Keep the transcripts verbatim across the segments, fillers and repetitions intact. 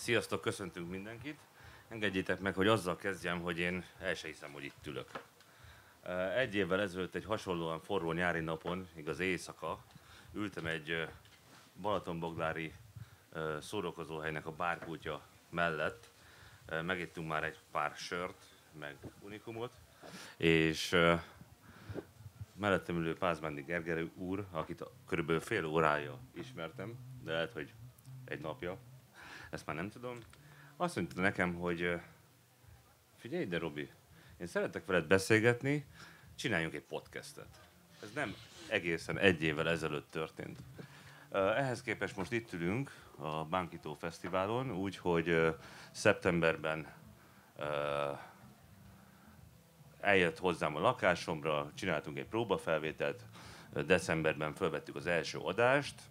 Sziasztok, köszöntünk mindenkit. Engedjétek meg, hogy azzal kezdjem, hogy én el se hiszem, hogy itt ülök. Egy évvel ezelőtt egy hasonlóan forró nyári napon, igaz éjszaka, ültem egy balatonboglári szórakozóhelynek a bárpultja mellett. Megittünk már egy pár sört, meg unikumot, és mellettem ülő Pázmándi Gergely úr, akit körülbelül fél órája ismertem, de lehet, hogy egy napja, ezt már nem tudom. Azt mondta nekem, hogy figyelj ide, Robi, én szeretek veled beszélgetni, csináljunk egy podcastet. Ez nem egészen egy évvel ezelőtt történt. Ehhez képest most itt ülünk a Bánkító Fesztiválon, úgyhogy szeptemberben eljött hozzám a lakásomra, csináltunk egy próbafelvételt, decemberben felvettük az első adást,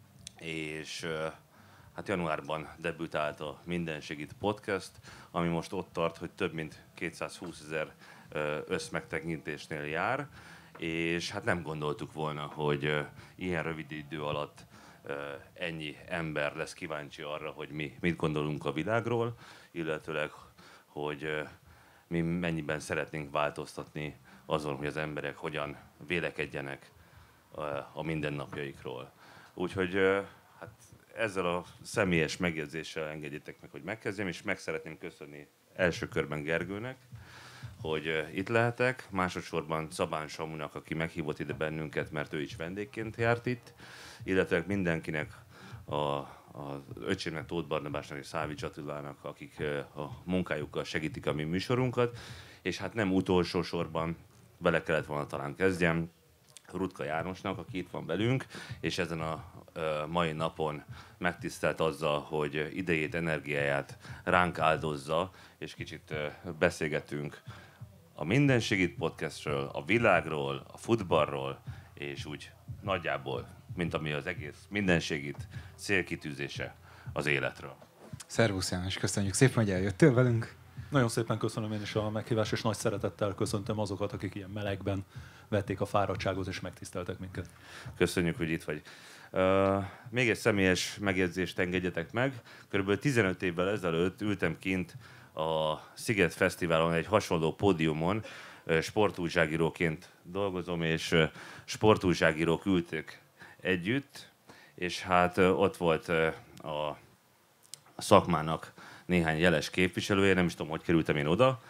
és hát januárban debütált a Minden Segít podcast, ami most ott tart, hogy több mint kétszázhúszezer összmegtekintésnél jár, és hát nem gondoltuk volna, hogy ilyen rövid idő alatt ennyi ember lesz kíváncsi arra, hogy mi mit gondolunk a világról, illetőleg, hogy mi mennyiben szeretnénk változtatni azon, hogy az emberek hogyan vélekedjenek a mindennapjaikról. Úgyhogy hát ezzel a személyes megjegyzéssel engedjétek meg, hogy megkezdjem, és meg szeretném köszönni első körben Gergőnek, hogy itt lehetek, másodszorban Szabán Samunak, aki meghívott ide bennünket, mert ő is vendégként járt itt, illetve mindenkinek, a, az öcsémnek, Tóth Barnabásnak és Szávics Attilának, akik a munkájukkal segítik a mi műsorunkat, és hát nem utolsó sorban, bele kellett volna talán kezdjem, Rutka Jánosnak, aki itt van velünk, és ezen a mai napon megtisztelt azzal, hogy idejét, energiáját ránk áldozza, és kicsit beszélgetünk a Minden Segít podcastről, a világról, a futballról, és úgy nagyjából, mint ami az egész Minden Segít célkitűzése az életről. Szervusz János, köszönjük szépen, hogy eljöttél velünk. Nagyon szépen köszönöm én is a meghívást, és nagy szeretettel köszöntöm azokat, akik ilyen melegben vették a fáradtságot és megtiszteltek minket. Köszönjük, hogy itt vagy. Uh, még egy személyes megjegyzést engedjetek meg. Körülbelül tizenöt évvel ezelőtt ültem kint a Sziget Fesztiválon egy hasonló pódiumon, sportújságíróként dolgozom, és sportújságírók ültek együtt, és hát ott volt a szakmának néhány jeles képviselője, nem is tudom, hogy kerültem én oda.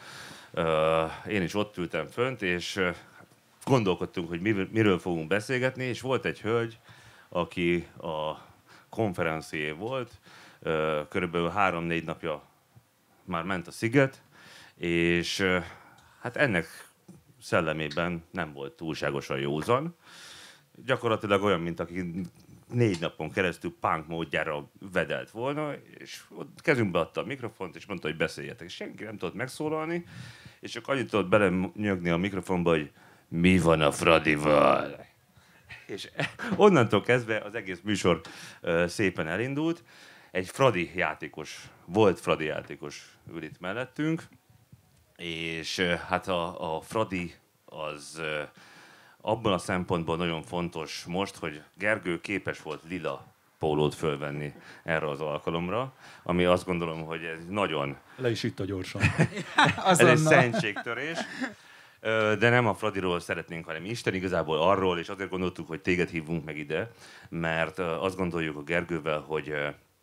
Én is ott ültem fönt, és gondolkodtunk, hogy miről fogunk beszélgetni, és volt egy hölgy, aki a konferencié volt, körülbelül három-négy napja már ment a Sziget, és hát ennek szellemében nem volt túlságosan józan. Gyakorlatilag olyan, mint aki négy napon keresztül punk módjára vedelt volna, és ott kezünkbe adta a mikrofont, és mondta, hogy beszéljetek. És senki nem tudott megszólalni, és csak annyit tudott belenyögni a mikrofonba, hogy mi van a Fradival. És onnantól kezdve az egész műsor uh, szépen elindult. Egy Fradi játékos, volt Fradi játékos ül itt mellettünk, és uh, hát a, a Fradi az uh, abban a szempontból nagyon fontos most, hogy Gergő képes volt lila pólót fölvenni erre az alkalomra, ami azt gondolom, hogy ez nagyon... Le is itta gyorsan. Ez egy szentségtörés. De nem a Fradiról szeretnénk, hanem Isten igazából arról, és azért gondoltuk, hogy téged hívunk meg ide, mert azt gondoljuk a Gergővel, hogy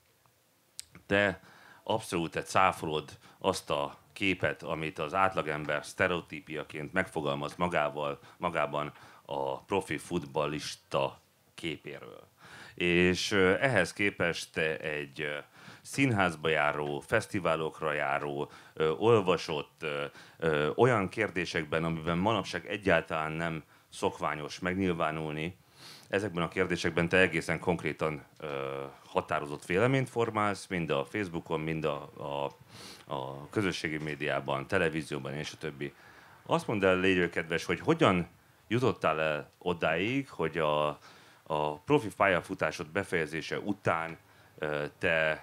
te abszolút te cáfolod azt a képet, amit az átlagember sztereotípiaként megfogalmaz magával, magában a profi futballista képéről. És ehhez képest te egy színházba járó, fesztiválokra járó, ö, olvasott ö, ö, olyan kérdésekben, amiben manapság egyáltalán nem szokványos megnyilvánulni, ezekben a kérdésekben te egészen konkrétan ö, határozott véleményt formálsz, mind a Facebookon, mind a, a, a közösségi médiában, televízióban és a többi. Azt mondd el, légy kedves, hogy hogyan jutottál el odáig, hogy a, a profi pályafutásod befejezése után ö, te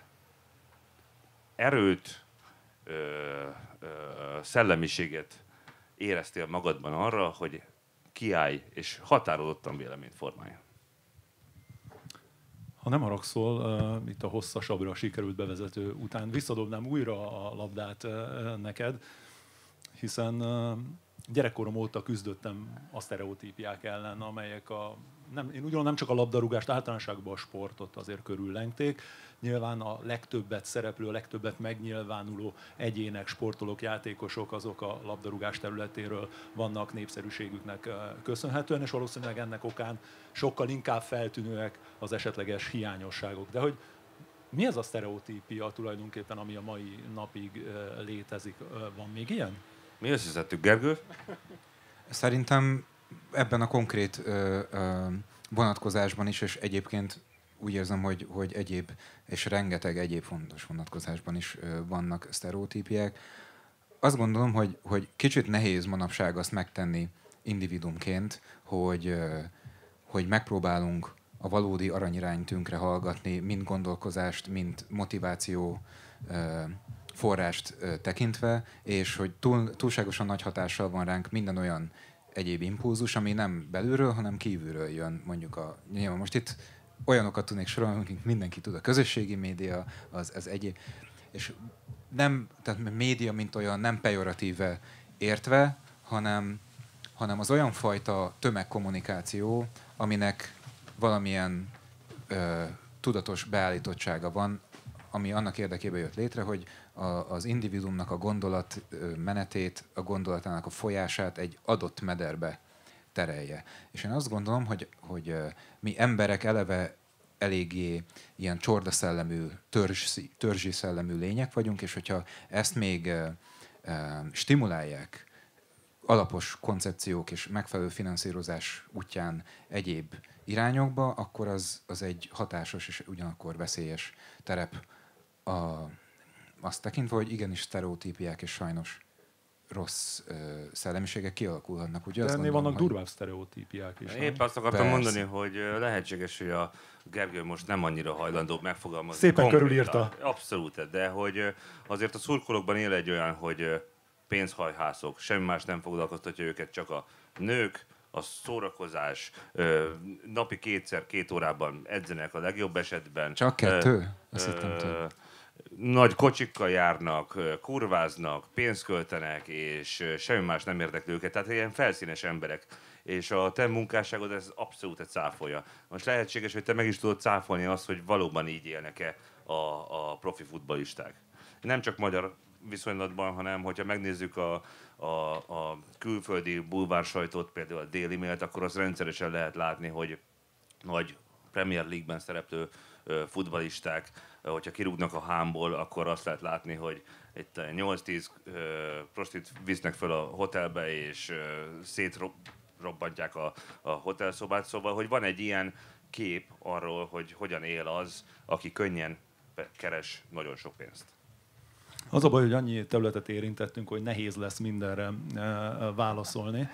erőt, ö, ö, szellemiséget éreztél magadban arra, hogy kiállj és határozottan véleményt formálj. Ha nem haragszol, uh, itt a hosszasabbra sikerült bevezető után visszadobnám újra a labdát uh, neked, hiszen uh, gyerekkorom óta küzdöttem a sztereotípiák ellen, amelyek a, nem, én úgy gondolom, nem csak a labdarúgást, általánosságban a sportot azért körüllengték. Nyilván a legtöbbet szereplő, a legtöbbet megnyilvánuló egyének, sportolók, játékosok azok a labdarúgás területéről vannak népszerűségüknek köszönhetően, és valószínűleg ennek okán sokkal inkább feltűnőek az esetleges hiányosságok. De hogy mi ez a sztereotípia tulajdonképpen, ami a mai napig létezik? Van még ilyen? Mi összeszedtük, Gergő? Szerintem ebben a konkrét ö, ö, vonatkozásban is, és egyébként úgy érzem, hogy, hogy egyéb, és rengeteg egyéb fontos vonatkozásban is ö, vannak sztereotípiák. Azt gondolom, hogy, hogy kicsit nehéz manapság azt megtenni individumként, hogy, ö, hogy megpróbálunk a valódi aranyiránytünkre hallgatni, mind gondolkozást, mind motiváció ö, forrást ö, tekintve, és hogy túl, túlságosan nagy hatással van ránk minden olyan egyéb impulzus, ami nem belülről, hanem kívülről jön. Mondjuk a, nyilván most itt olyanokat tudnék sorolni, akik mindenki tud, a közösségi média, az, az egyéb. És nem, tehát média, mint olyan nem pejoratíve értve, hanem, hanem az olyan fajta tömegkommunikáció, aminek valamilyen ö, tudatos beállítottsága van, ami annak érdekében jött létre, hogy a, az individuumnak a gondolat menetét, a gondolatának a folyását egy adott mederbe terelje. És én azt gondolom, hogy, hogy mi emberek eleve eléggé ilyen csordaszellemű, törzs, törzsi szellemű lények vagyunk, és hogyha ezt még e, e, stimulálják alapos koncepciók és megfelelő finanszírozás útján egyéb irányokba, akkor az, az egy hatásos és ugyanakkor veszélyes terep. A, azt tekintve, hogy igenis sztereotípiák és sajnos rossz ö, szellemiségek kialakulhatnak. Ugye de azt ennél gondolom, vannak hogy... durvább sztereotípiák is. Épp azt akartam Persze. mondani, hogy lehetséges, hogy a Gergő most nem annyira hajlandó megfogalmazni. Szépen konkrétan. körülírta. Abszolút, de hogy azért a szurkolókban él egy olyan, hogy pénzhajhászok, semmi más nem foglalkoztatja őket, csak a nők, a szórakozás, napi kétszer, két órában edzenek a legjobb esetben. Csak kettő? Azt hittem több. Nagy kocsikkal járnak, kurváznak, pénzt költenek, és semmi más nem érdekli őket. Tehát ilyen felszínes emberek. És a te munkásságod ez abszolút egy cáfolja. Most lehetséges, hogy te meg is tudod cáfolni azt, hogy valóban így élnek-e a, a profi futballisták. Nem csak magyar viszonylatban, hanem hogyha megnézzük a, a, a külföldi bulvár sajtót, például a Daily Mailt, akkor azt rendszeresen lehet látni, hogy nagy Premier League-ben szereplő futballisták, hogyha kirúgnak a hámból, akkor azt lehet látni, hogy itt nyolc-tíz prostit visznek fel a hotelbe, és szétrobbantják a, a hotelszobát. Szóval, hogy van egy ilyen kép arról, hogy hogyan él az, aki könnyen keres nagyon sok pénzt. Az a baj, hogy annyi területet érintettünk, hogy nehéz lesz mindenre válaszolni.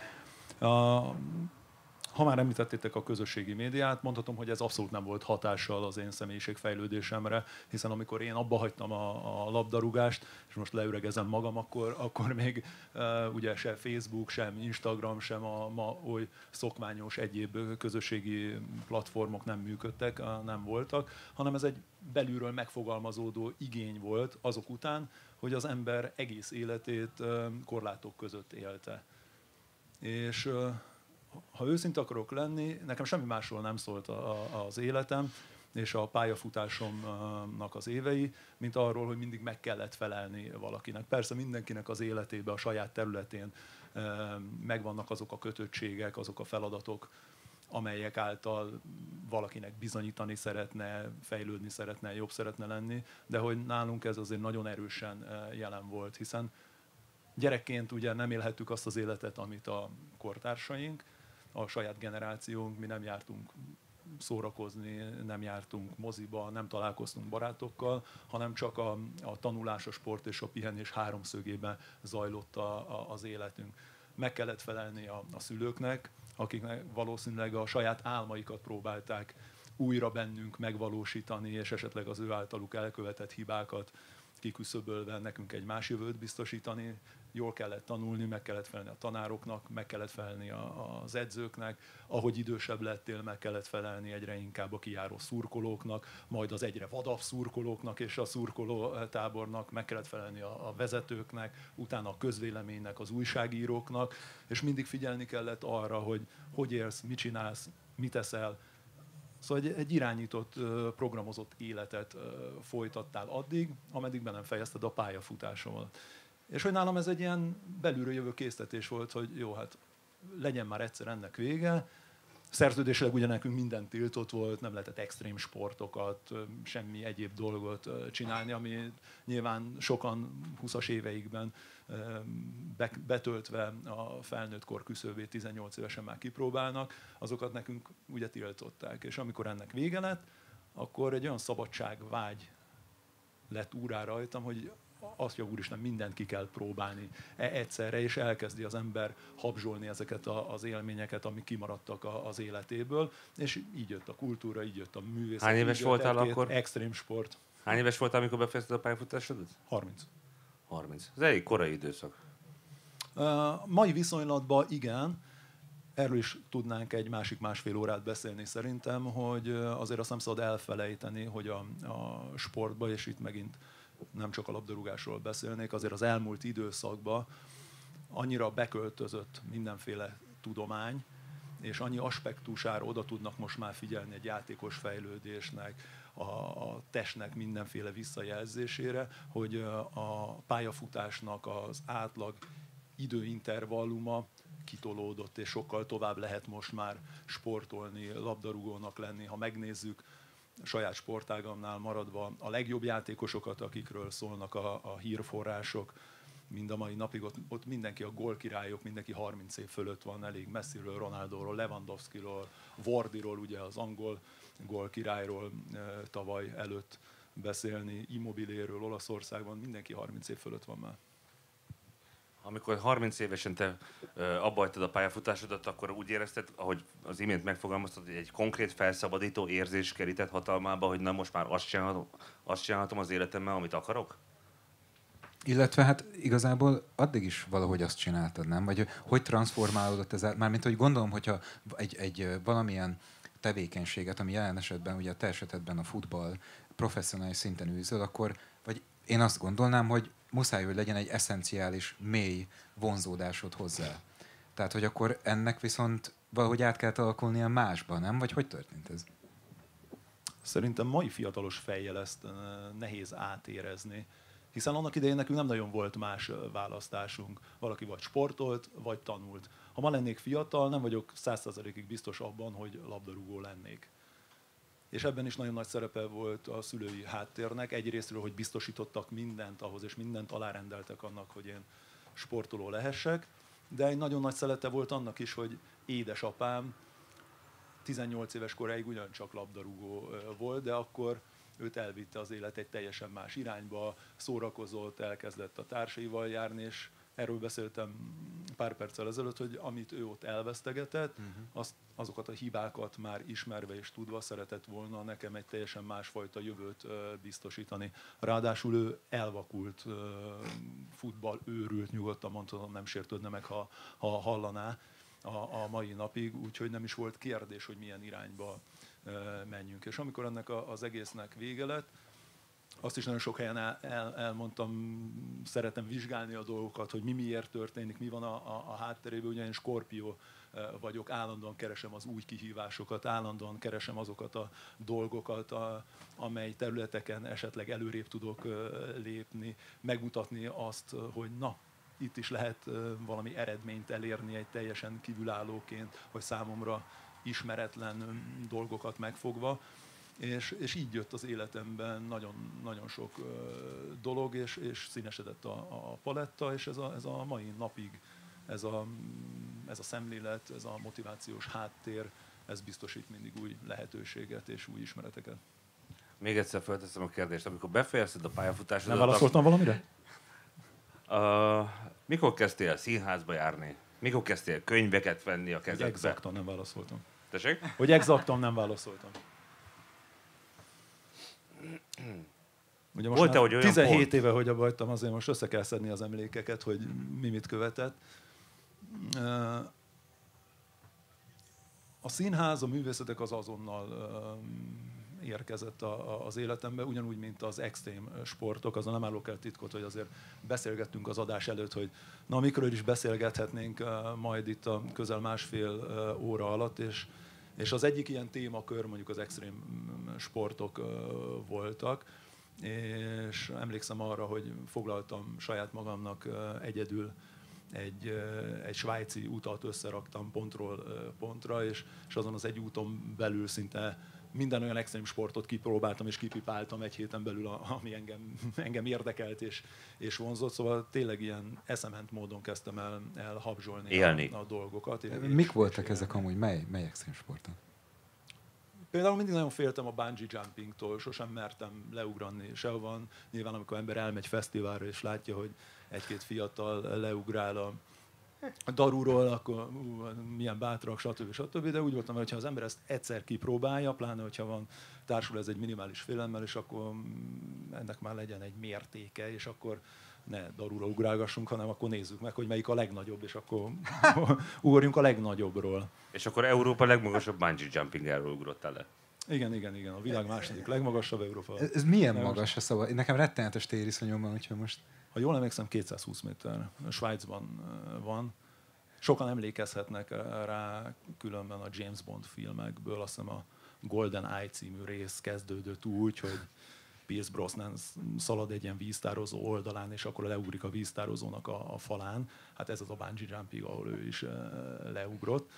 Ha már említettétek a közösségi médiát, mondhatom, hogy ez abszolút nem volt hatással az én személyiségfejlődésemre, hiszen amikor én abba hagytam a, a labdarúgást, és most leüregezem magam, akkor, akkor még uh, ugye se Facebook, sem Instagram, sem a ma oly szokványos egyéb közösségi platformok nem működtek, uh, nem voltak, hanem ez egy belülről megfogalmazódó igény volt azok után, hogy az ember egész életét uh, korlátok között élte. És uh, ha őszinte akarok lenni, nekem semmi másról nem szólt a, a, az életem és a pályafutásomnak az évei, mint arról, hogy mindig meg kellett felelni valakinek. Persze mindenkinek az életében, a saját területén megvannak azok a kötöttségek, azok a feladatok, amelyek által valakinek bizonyítani szeretne, fejlődni szeretne, jobb szeretne lenni, de hogy nálunk ez azért nagyon erősen jelen volt, hiszen gyerekként ugye nem élhettük azt az életet, amit a kortársaink, a saját generációnk, mi nem jártunk szórakozni, nem jártunk moziba, nem találkoztunk barátokkal, hanem csak a, a tanulás, a sport és a pihenés háromszögében zajlott a, a, az életünk. Meg kellett felelni a, a szülőknek, akiknek valószínűleg a saját álmaikat próbálták újra bennünk megvalósítani, és esetleg az ő általuk elkövetett hibákat kiküszöbölve nekünk egy más jövőt biztosítani. Jól kellett tanulni, meg kellett felelni a tanároknak, meg kellett felelni a, az edzőknek, ahogy idősebb lettél, meg kellett felelni egyre inkább a kijáró szurkolóknak, majd az egyre vadabb szurkolóknak és a szurkoló tábornak, meg kellett felelni a, a vezetőknek, utána a közvéleménynek, az újságíróknak, és mindig figyelni kellett arra, hogy hogy élsz, mit csinálsz, mit teszel. Szóval egy, egy irányított, programozott életet folytattál addig, ameddig be nem fejezted a pályafutásomat. És hogy nálam ez egy ilyen belülről jövő késztetés volt, hogy jó, hát legyen már egyszer ennek vége. Szerződésileg ugye nekünk minden tiltott volt, nem lehetett extrém sportokat, semmi egyéb dolgot csinálni, ami nyilván sokan húszas éveikben betöltve a felnőtt kor küszöbét tizennyolc évesen már kipróbálnak, azokat nekünk ugye tiltották. És amikor ennek vége lett, akkor egy olyan szabadságvágy lett úrá rajtam, hogy azt, hogy úristen, mindent ki kell próbálni egyszerre, és elkezdi az ember habzsolni ezeket az élményeket, amik kimaradtak az életéből, és így jött a kultúra, így jött a művészet. Hány éves voltál akkor? Extrém sport. Hány éves voltál, amikor befejezted a pályafutásodat? harminc. harminc. Ez elég korai időszak. Uh, mai viszonylatban igen, erről is tudnánk egy másik másfél órát beszélni szerintem, hogy azért azt nem szabad elfelejteni, hogy a, a sportban, és itt megint nem csak a labdarúgásról beszélnék, azért az elmúlt időszakban annyira beköltözött mindenféle tudomány, és annyi aspektusára oda tudnak most már figyelni egy játékos fejlődésnek, a, a testnek mindenféle visszajelzésére, hogy a pályafutásnak az átlag időintervalluma kitolódott, és sokkal tovább lehet most már sportolni, labdarúgónak lenni. Ha megnézzük, a saját sportágamnál maradva a legjobb játékosokat, akikről szólnak a, a hírforrások, mind a mai napig ott, ott mindenki a gólkirályok, mindenki harminc év fölött van, elég messziről, Ronaldóról, Lewandowskiról, Wardyról, ugye az angol gólkirályról e, tavaly előtt beszélni, Immobiléről Olaszországban, mindenki harminc év fölött van már. Amikor harminc évesen te abba hagytad a pályafutásodat, akkor úgy érezted, ahogy az imént megfogalmaztad, hogy egy konkrét felszabadító érzés kerített hatalmába, hogy na most már azt csinálhatom, azt csinálhatom az életemmel, amit akarok? Illetve hát igazából addig is valahogy azt csináltad, nem? Vagy hogy transformálódott ez? Mármint, hogy gondolom, hogyha egy, egy valamilyen tevékenységet, ami jelen esetben, ugye a te esetedben a futball professzionális szinten űzöd, akkor, vagy én azt gondolnám, hogy muszáj, hogy legyen egy eszenciális, mély vonzódásod hozzá. Tehát, hogy akkor ennek viszont valahogy át kell alakulnia másba, nem? Vagy hogy történt ez? Szerintem mai fiatalos fejjel ezt nehéz átérezni, hiszen annak idején nekünk nem nagyon volt más választásunk. Valaki vagy sportolt, vagy tanult. Ha ma lennék fiatal, nem vagyok száz százalékig biztos abban, hogy labdarúgó lennék. És ebben is nagyon nagy szerepe volt a szülői háttérnek. Egyrésztről, hogy biztosítottak mindent ahhoz, és mindent alárendeltek annak, hogy én sportoló lehessek. De egy nagyon nagy szelete volt annak is, hogy édesapám tizennyolc éves koráig ugyancsak labdarúgó volt, de akkor őt elvitte az élet egy teljesen más irányba, szórakozott, elkezdett a társaival járni, és erről beszéltem pár perccel ezelőtt, hogy amit ő ott elvesztegetett, uh-huh. azt, azokat a hibákat már ismerve és tudva szeretett volna nekem egy teljesen másfajta jövőt uh, biztosítani. Ráadásul ő elvakult, uh, futball őrült, nyugodtan mondhatom, nem sértődne meg, ha, ha hallaná a, a mai napig, úgyhogy nem is volt kérdés, hogy milyen irányba uh, menjünk. És amikor ennek a, az egésznek vége lett, azt is nagyon sok helyen el, el, elmondtam, szeretem vizsgálni a dolgokat, hogy mi miért történik, mi van a, a, a hátterében, ugyanis skorpió vagyok, állandóan keresem az új kihívásokat, állandóan keresem azokat a dolgokat, a, amely területeken esetleg előrébb tudok lépni, megmutatni azt, hogy na, itt is lehet valami eredményt elérni egy teljesen kívülállóként, vagy számomra ismeretlen dolgokat megfogva. És, és így jött az életemben nagyon, nagyon sok uh, dolog, és, és színesedett a, a paletta, és ez a, ez a mai napig, ez a, ez a szemlélet, ez a motivációs háttér, ez biztosít mindig új lehetőséget és új ismereteket. Még egyszer felteszem a kérdést, amikor befejezted a pályafutásodat... Nem válaszoltam valamire? Uh, mikor kezdtél színházba járni? Mikor kezdtél könyveket venni a kezedbe? Hogy exaktan nem válaszoltam. Tessék? Hogy exaktan nem válaszoltam. Ugye most Volt-e, hogy olyan tizenhét pont? éve, hogy abba hagytam, azért most össze kell szedni az emlékeket, hogy mi mit követett. A színház, a művészetek az azonnal érkezett az életembe, ugyanúgy, mint az extrém sportok. Azon nem állok el titkot, hogy azért beszélgettünk az adás előtt, hogy na, mikről is beszélgethetnénk majd itt a közel másfél óra alatt, és, és az egyik ilyen témakör mondjuk az extrém sportok voltak, és emlékszem arra, hogy foglaltam saját magamnak egyedül egy, egy svájci utat, összeraktam pontról pontra, és, és azon az egy úton belül szinte minden olyan extrém sportot kipróbáltam és kipipáltam egy héten belül, ami engem, engem érdekelt és, és vonzott. Szóval tényleg ilyen eszement módon kezdtem el, el habzsolni a, a dolgokat. És, Mik voltak és ezek amúgy? Mely, mely extrém sportok? Például mindig nagyon féltem a bungee jumpingtól, sosem mertem leugrani sehova. Nyilván amikor ember elmegy fesztiválra és látja, hogy egy-két fiatal leugrál a darúról, akkor ú, milyen bátrak, stb. stb. De úgy voltam, hogy ha az ember ezt egyszer kipróbálja, pláne hogyha van, társul ez egy minimális félelemmel, és akkor ennek már legyen egy mértéke, és akkor ne darúra ugrálgassunk, hanem akkor nézzük meg, hogy melyik a legnagyobb, és akkor ugorjunk a legnagyobbról. És akkor Európa legmagasabb bungee jumpingáról ugrottál le? Igen, igen, igen. A világ második legmagasabb Európa. Ez, ez milyen magas a szava? Nekem rettenetes tériszonyom van, úgyhogy most... Ha jól emlékszem, kétszázhúsz méter. Svájcban van. Sokan emlékezhetnek rá különben a James Bond filmekből. Azt hiszem a Golden Eye című rész kezdődött úgy, hogy Pierce Brosnan szalad egy ilyen víztározó oldalán, és akkor leugrik a víztározónak a, a falán. Hát ez az a bungee jumping, ahol ő is leugrott.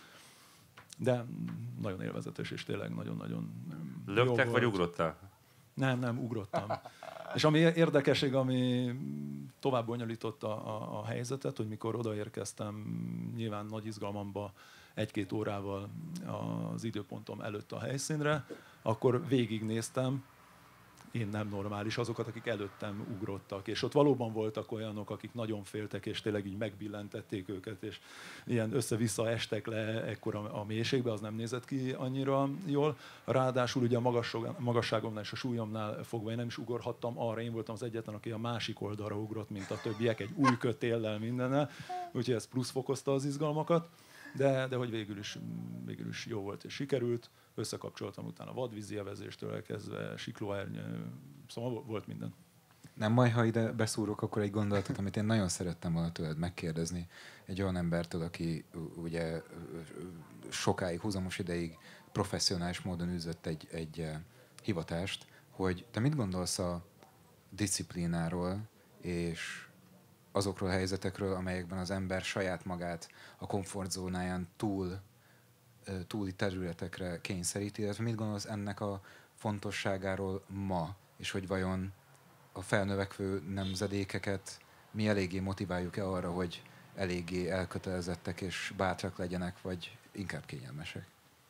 De nagyon élvezetes, és tényleg nagyon-nagyon Löktek vagy ugrottál? Nem, nem, ugrottam. És ami érdekesség, ami tovább bonyolította a, a helyzetet, hogy mikor odaérkeztem, nyilván nagy izgalmamba egy-két órával az időpontom előtt a helyszínre, akkor végignéztem, én nem normális, azokat, akik előttem ugrottak. És ott valóban voltak olyanok, akik nagyon féltek, és tényleg így megbillentették őket, és ilyen össze-vissza estek le ekkor a, a mélységbe, az nem nézett ki annyira jól. Ráadásul ugye a magasságomnál és a súlyomnál fogva én nem is ugorhattam arra, én voltam az egyetlen, aki a másik oldalra ugrott, mint a többiek, egy új kötéllel mindennel, úgyhogy ez plusz fokozta az izgalmakat, de, de hogy végül is, végül is jó volt és sikerült. Összekapcsoltam utána vadvízi evezéstől elkezdve, siklóernyő, szóval volt minden. Nem baj, ha ide beszúrok, akkor egy gondolatot, amit én nagyon szerettem volna tőled megkérdezni. Egy olyan embertől, aki ugye sokáig, húzamos ideig professzionális módon űzött egy, egy hivatást, hogy te mit gondolsz a disziplináról és azokról a helyzetekről, amelyekben az ember saját magát a komfortzónáján túl túli területekre kényszeríti, illetve mit gondolsz ennek a fontosságáról ma, és hogy vajon a felnövekvő nemzedékeket mi eléggé motiváljuk-e arra, hogy eléggé elkötelezettek és bátrak legyenek, vagy inkább kényelmesek?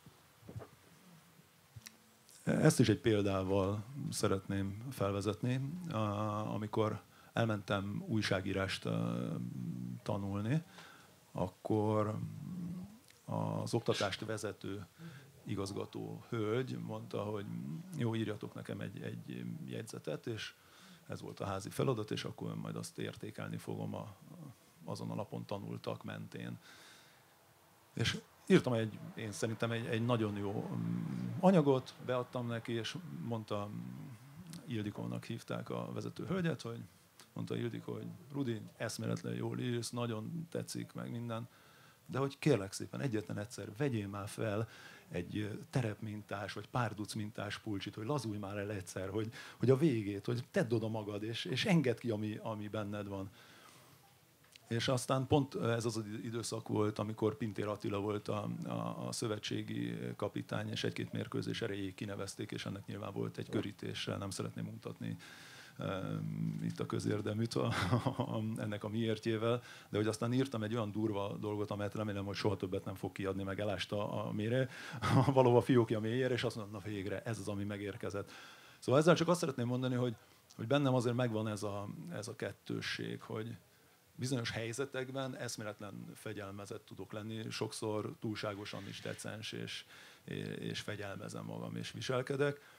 Ezt is egy példával szeretném felvezetni. Amikor elmentem újságírást tanulni, akkor az oktatást vezető igazgató hölgy mondta, hogy jó, írjatok nekem egy, egy jegyzetet, és ez volt a házi feladat, és akkor majd azt értékelni fogom a, azon a napon tanultak mentén. És írtam egy, én szerintem egy, egy nagyon jó anyagot, beadtam neki, és mondta, Ildikónak hívták a vezető hölgyet, hogy mondta Ildikó, hogy Rudi, eszméletlen jól írsz, nagyon tetszik, meg minden, de hogy kérlek szépen egyetlen egyszer vegyél már fel egy terepmintás, vagy párduc mintás pulcsit, hogy lazulj már el egyszer, hogy, hogy a végét, hogy tedd oda magad, és, és engedd ki, ami, ami benned van. És aztán pont ez az időszak volt, amikor Pintér Attila volt a, a, a szövetségi kapitány, és egy-két mérkőzés erejéig kinevezték, és ennek nyilván volt egy körítése, nem szeretném mutatni um, itt a közérdeműt a, a, a, ennek a miértjével, de hogy aztán írtam egy olyan durva dolgot, amelyet remélem, hogy soha többet nem fog kiadni, meg elásta a mélyre, valóban fiókja mélyére, és azt mondom, na végre, ez az, ami megérkezett. Szóval ezzel csak azt szeretném mondani, hogy, hogy bennem azért megvan ez a, ez a kettősség, hogy bizonyos helyzetekben eszméletlen fegyelmezett tudok lenni, sokszor túlságosan is decens, és, és fegyelmezem magam, és viselkedek.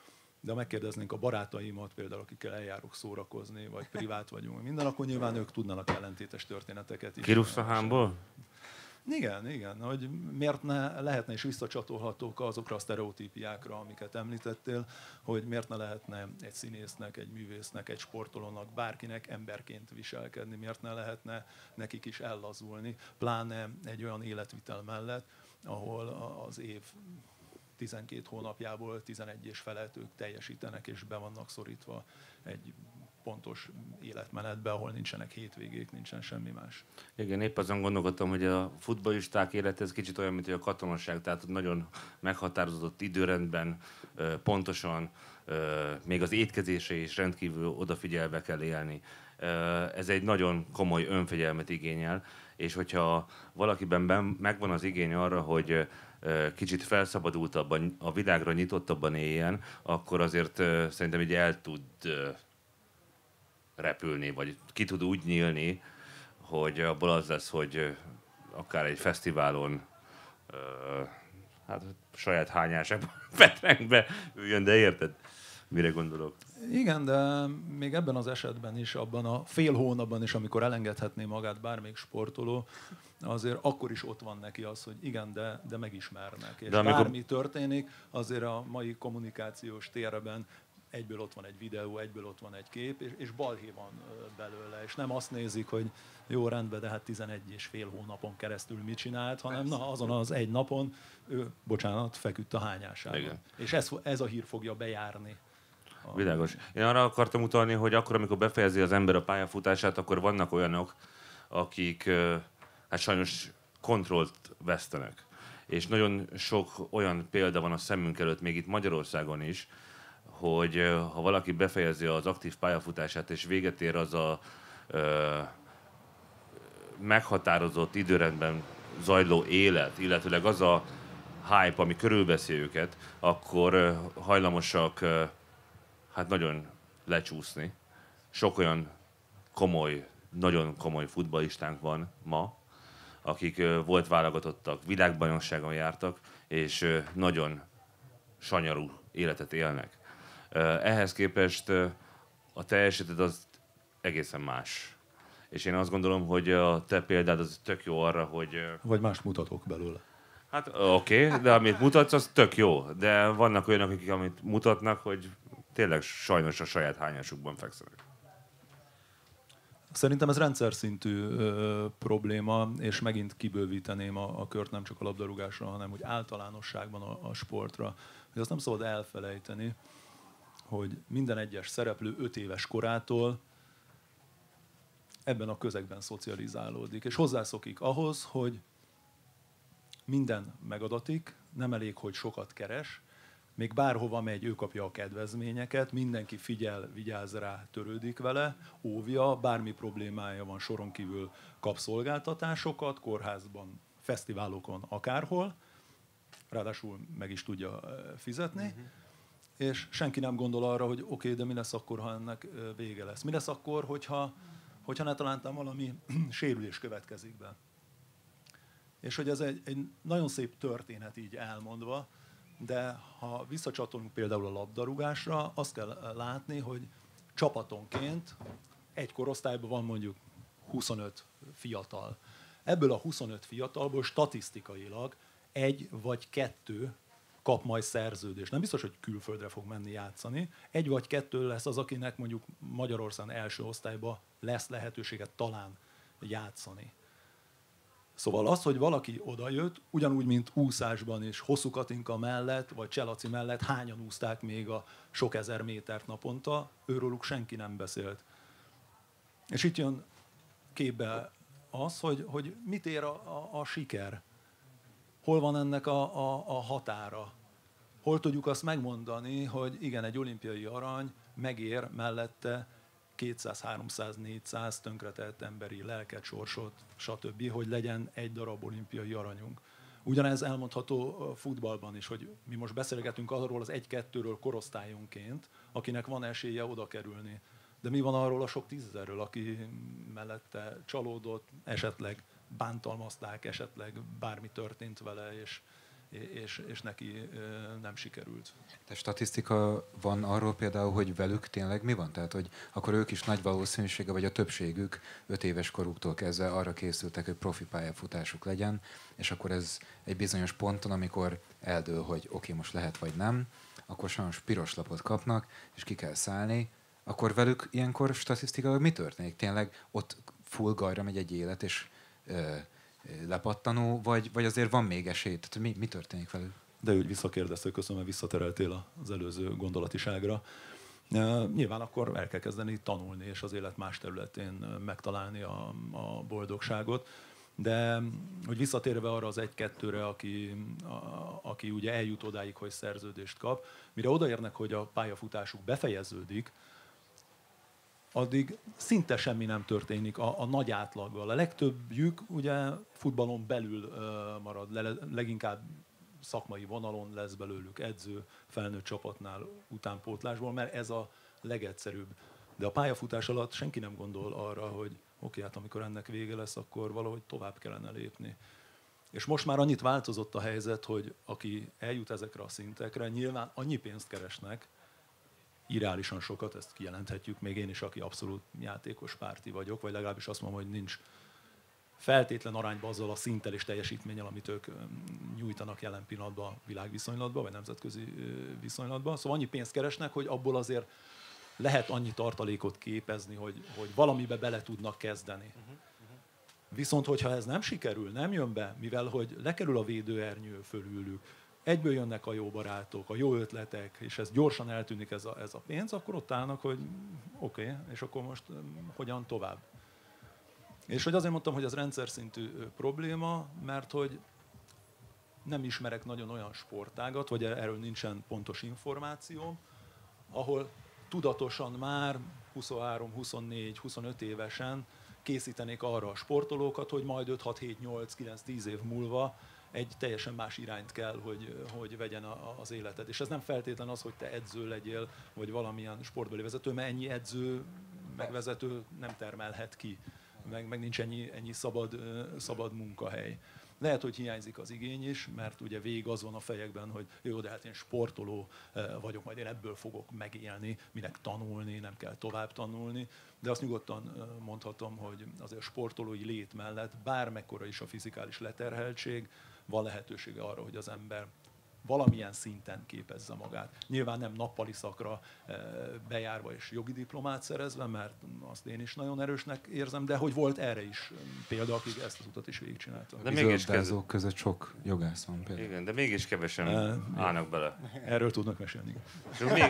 de ha megkérdeznénk a barátaimat, például akikkel eljárok szórakozni, vagy privát vagyunk, minden, akkor nyilván ők tudnának ellentétes történeteket is. Kirúgsz a hámból? Igen, igen, hogy miért ne lehetne és visszacsatolhatók azokra a sztereotípiákra, amiket említettél, hogy miért ne lehetne egy színésznek, egy művésznek, egy sportolónak, bárkinek emberként viselkedni, miért ne lehetne nekik is ellazulni, pláne egy olyan életvitel mellett, ahol az év tizenkét hónapjából tizenegy és felett ők teljesítenek és be vannak szorítva egy pontos életmenetbe, ahol nincsenek hétvégék, nincsen semmi más. Igen, épp azon gondolkodtam, hogy a futballisták élet ez kicsit olyan, mint a katonaság, tehát nagyon meghatározott időrendben, pontosan, még az étkezésre is rendkívül odafigyelve kell élni. Ez egy nagyon komoly önfegyelmet igényel, és hogyha valakiben megvan az igény arra, hogy kicsit felszabadultabban, a világra nyitottabban éljen, akkor azért szerintem így el tud repülni, vagy ki tud úgy nyílni, hogy abból az lesz, hogy akár egy fesztiválon hát saját hányásában Petrengbe üljön, de érted, mire gondolok? Igen, de még ebben az esetben is, abban a fél hónapban is, amikor elengedhetné magát bármelyik sportoló, azért akkor is ott van neki az, hogy igen, de, de megismernek. És de amikor... bármi történik, azért a mai kommunikációs térben egyből ott van egy videó, egyből ott van egy kép, és, és balhé van belőle, és nem azt nézik, hogy jó, rendben, de hát tizenegy és fél hónapon keresztül mit csinált, hanem na, azon az egy napon ő, bocsánat, feküdt a hányásában. Igen. És ez, ez a hír fogja bejárni. A... Világos. Én arra akartam utalni, hogy akkor, amikor befejezi az ember a pályafutását, akkor vannak olyanok, akik hát sajnos kontrollt vesztenek. És nagyon sok olyan példa van a szemünk előtt, még itt Magyarországon is, hogy ha valaki befejezi az aktív pályafutását és véget ér az a ö, meghatározott időrendben zajló élet, illetőleg az a hype, ami körülveszi őket, akkor ö, hajlamosak ö, hát nagyon lecsúszni. Sok olyan komoly, nagyon komoly futballistánk van ma, akik ö, volt válogatottak, világbajnokságon jártak, és ö, nagyon sanyarú életet élnek. Ehhez képest a te eseted az egészen más. És én azt gondolom, hogy a te példád az tök jó arra, hogy... Vagy mást mutatok belőle. Hát oké, okay, de amit mutatsz, az tök jó. De vannak olyanok, akik amit mutatnak, hogy tényleg sajnos a saját hányásukban fekszenek. Szerintem ez rendszer szintű ö, probléma, és megint kibővíteném a, a kört nem csak a labdarúgásra, hanem úgy általánosságban a, a sportra. Hogy azt nem szabad elfelejteni, hogy minden egyes szereplő öt éves korától ebben a közegben szocializálódik, és hozzászokik ahhoz, hogy minden megadatik, nem elég, hogy sokat keres, még bárhova megy, ő kapja a kedvezményeket, mindenki figyel, vigyáz rá, törődik vele, óvja, bármi problémája van, soron kívül kap szolgáltatásokat, kórházban, fesztiválokon, akárhol, ráadásul meg is tudja fizetni, uh-huh. És senki nem gondol arra, hogy oké, okay, de mi lesz akkor, ha ennek vége lesz? Mi lesz akkor, hogyha, hogyha ne talántán valami sérülés következik be? És hogy ez egy, egy nagyon szép történet így elmondva, de ha visszacsatolunk például a labdarúgásra, azt kell látni, hogy csapatonként egy korosztályban van mondjuk huszonöt fiatal. Ebből a huszonöt fiatalból statisztikailag egy vagy kettő kap majd szerződést. Nem biztos, hogy külföldre fog menni játszani. Egy vagy kettő lesz az, akinek mondjuk Magyarországon első osztályban lesz lehetőséget talán játszani. Szóval az, hogy valaki odajött, ugyanúgy, mint úszásban is, Hosszú Katinka mellett, vagy Cselaci mellett hányan úszták még a sok ezer métert naponta, őróluk senki nem beszélt. És itt jön képbe az, hogy, hogy mit ér a, a, a siker. Hol van ennek a, a, a határa? Hol tudjuk azt megmondani, hogy igen, egy olimpiai arany megér mellette kétszáz, háromszáz, négyszáz tönkretett emberi lelket, sorsot, stb., hogy legyen egy darab olimpiai aranyunk. Ugyanez elmondható futballban is, hogy mi most beszélgetünk arról az egy-kettőről korosztályunként, akinek van esélye oda kerülni. De mi van arról a sok tízezerről, aki mellette csalódott, esetleg bántalmazták, esetleg bármi történt vele, és, és, és neki nem sikerült. De statisztika van arról például, hogy velük tényleg mi van? Tehát, hogy akkor ők is nagy valószínűsége, vagy a többségük öt éves koruktól kezdve arra készültek, hogy profi pályafutásuk legyen, és akkor ez egy bizonyos ponton, amikor eldől, hogy oké, okay, most lehet vagy nem, akkor sajnos piros lapot kapnak, és ki kell szállni, akkor velük ilyenkor statisztikailag mi történik? Tényleg ott full gajra megy egy élet, és ö, lepattanó, vagy, vagy azért van még esély? Tehát mi, mi történik velük? De úgy visszakérdeztél, köszönöm, hogy visszatereltél az előző gondolatiságra. Nyilván akkor el kell kezdeni tanulni, és az élet más területén megtalálni a, a boldogságot. De hogy visszatérve arra az egy-kettőre, aki, a, aki ugye eljut odáig, hogy szerződést kap, mire odaérnek, hogy a pályafutásuk befejeződik, addig szinte semmi nem történik a, a nagy átlaggal. A legtöbbjük ugye futballon belül uh, marad, le, leginkább szakmai vonalon lesz belőlük edző, felnőtt csapatnál utánpótlásból, mert ez a legegyszerűbb. De a pályafutás alatt senki nem gondol arra, hogy oké, okay, hát amikor ennek vége lesz, akkor valahogy tovább kellene lépni. És most már annyit változott a helyzet, hogy aki eljut ezekre a szintekre, nyilván annyi pénzt keresnek, irreálisan sokat, ezt kijelenthetjük, még én is, aki abszolút játékos párti vagyok, vagy legalábbis azt mondom, hogy nincs feltétlen arányban azzal a szinttel és teljesítménnyel, amit ők nyújtanak jelen pillanatban világviszonylatban, vagy nemzetközi viszonylatban. Szóval annyi pénzt keresnek, hogy abból azért lehet annyi tartalékot képezni, hogy, hogy valamibe bele tudnak kezdeni. Viszont, hogyha ez nem sikerül, nem jön be, mivel hogy lekerül a védőernyő fölülük, egyből jönnek a jó barátok, a jó ötletek, és ez gyorsan eltűnik ez a, ez a pénz, akkor ott állnak, hogy oké, okay, és akkor most hogyan tovább. És hogy azért mondtam, hogy ez rendszer szintű probléma, mert hogy nem ismerek nagyon olyan sportágat, vagy erről nincsen pontos információ, ahol tudatosan már huszonhárom, huszonnégy, huszonöt évesen készítenék arra a sportolókat, hogy majd öt, hat, hét, nyolc, kilenc, tíz év múlva egy teljesen más irányt kell, hogy, hogy vegyen a, az életed. És ez nem feltétlen az, hogy te edző legyél, vagy valamilyen sportbeli vezető, mert ennyi edző, meg vezető nem termelhet ki, meg, meg nincs ennyi, ennyi szabad, szabad munkahely. Lehet, hogy hiányzik az igény is, mert ugye végig az van a fejekben, hogy jó, de hát én sportoló vagyok, majd én ebből fogok megélni, minek tanulni, nem kell tovább tanulni. De azt nyugodtan mondhatom, hogy azért sportolói lét mellett bármekkora is a fizikális leterheltség, van lehetősége arra, hogy az ember valamilyen szinten képezze magát. Nyilván nem nappali szakra bejárva és jogi diplomát szerezve, mert azt én is nagyon erősnek érzem, de hogy volt erre is példa, akik ezt az utat is végigcsináltak. De mégis kez... között sok jogász van például. Igen, de mégis kevesen uh, állnak bele. Erről tudnak mesélni. Még...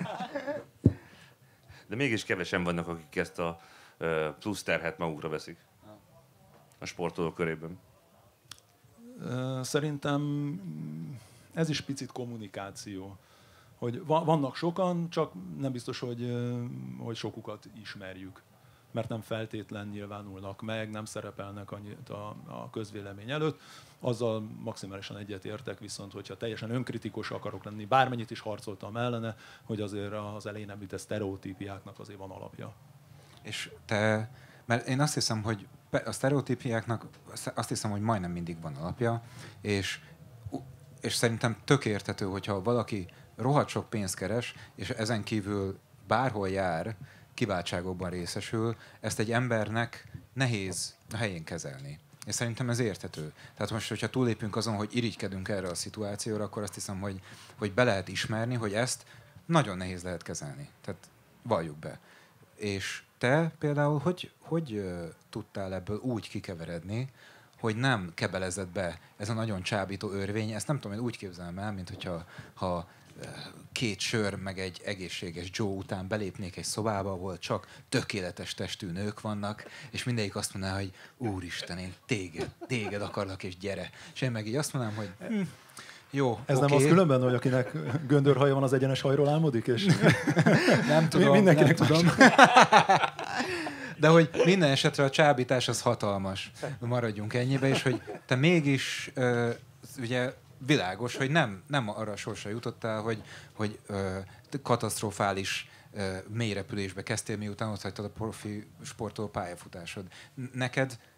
De mégis kevesen vannak, akik ezt a plusz terhet magukra veszik a sportolók körében. Szerintem ez is picit kommunikáció. Hogy vannak sokan, csak nem biztos, hogy, hogy sokukat ismerjük. Mert nem feltétlen nyilvánulnak meg, nem szerepelnek annyit a, a közvélemény előtt. Azzal maximálisan egyetértek, viszont hogyha teljesen önkritikus akarok lenni, bármennyit is harcoltam ellene, hogy azért az elején említett sztereotípiáknak azért van alapja. És te, mert én azt hiszem, hogy a sztereotípiáknak azt hiszem, hogy majdnem mindig van alapja, és, és szerintem tök érthető, hogyha valaki rohadt sok pénzt keres, és ezen kívül bárhol jár, kiváltságokban részesül, ezt egy embernek nehéz a helyén kezelni. És szerintem ez érthető. Tehát most, hogyha túllépünk azon, hogy irigykedünk erre a szituációra, akkor azt hiszem, hogy, hogy be lehet ismerni, hogy ezt nagyon nehéz lehet kezelni. Tehát valljuk be. És te például hogy, hogy uh, tudtál ebből úgy kikeveredni, hogy nem kebelezett be ez a nagyon csábító örvény, ezt nem tudom, én úgy képzelem el, mint hogyha ha két sör meg egy egészséges Joe után belépnék egy szobába, ahol csak tökéletes testű nők vannak, és mindegyik azt mondaná, hogy úristen, én téged, téged akarlak, és gyere. És én meg így azt mondanám, hogy hm, jó, ez okay. Nem az különben, hogy akinek göndörhaja van, az egyenes hajról álmodik? És nem tudom. Mindenkinek nem tudom. De hogy minden esetre a csábítás az hatalmas. Maradjunk ennyibe, és hogy te mégis uh, ugye világos, hogy nem, nem arra a sorsra jutottál, hogy, hogy uh, katasztrofális uh, mélyrepülésbe kezdtél, miután ott hagytad a profi sportoló pályafutásod. Neked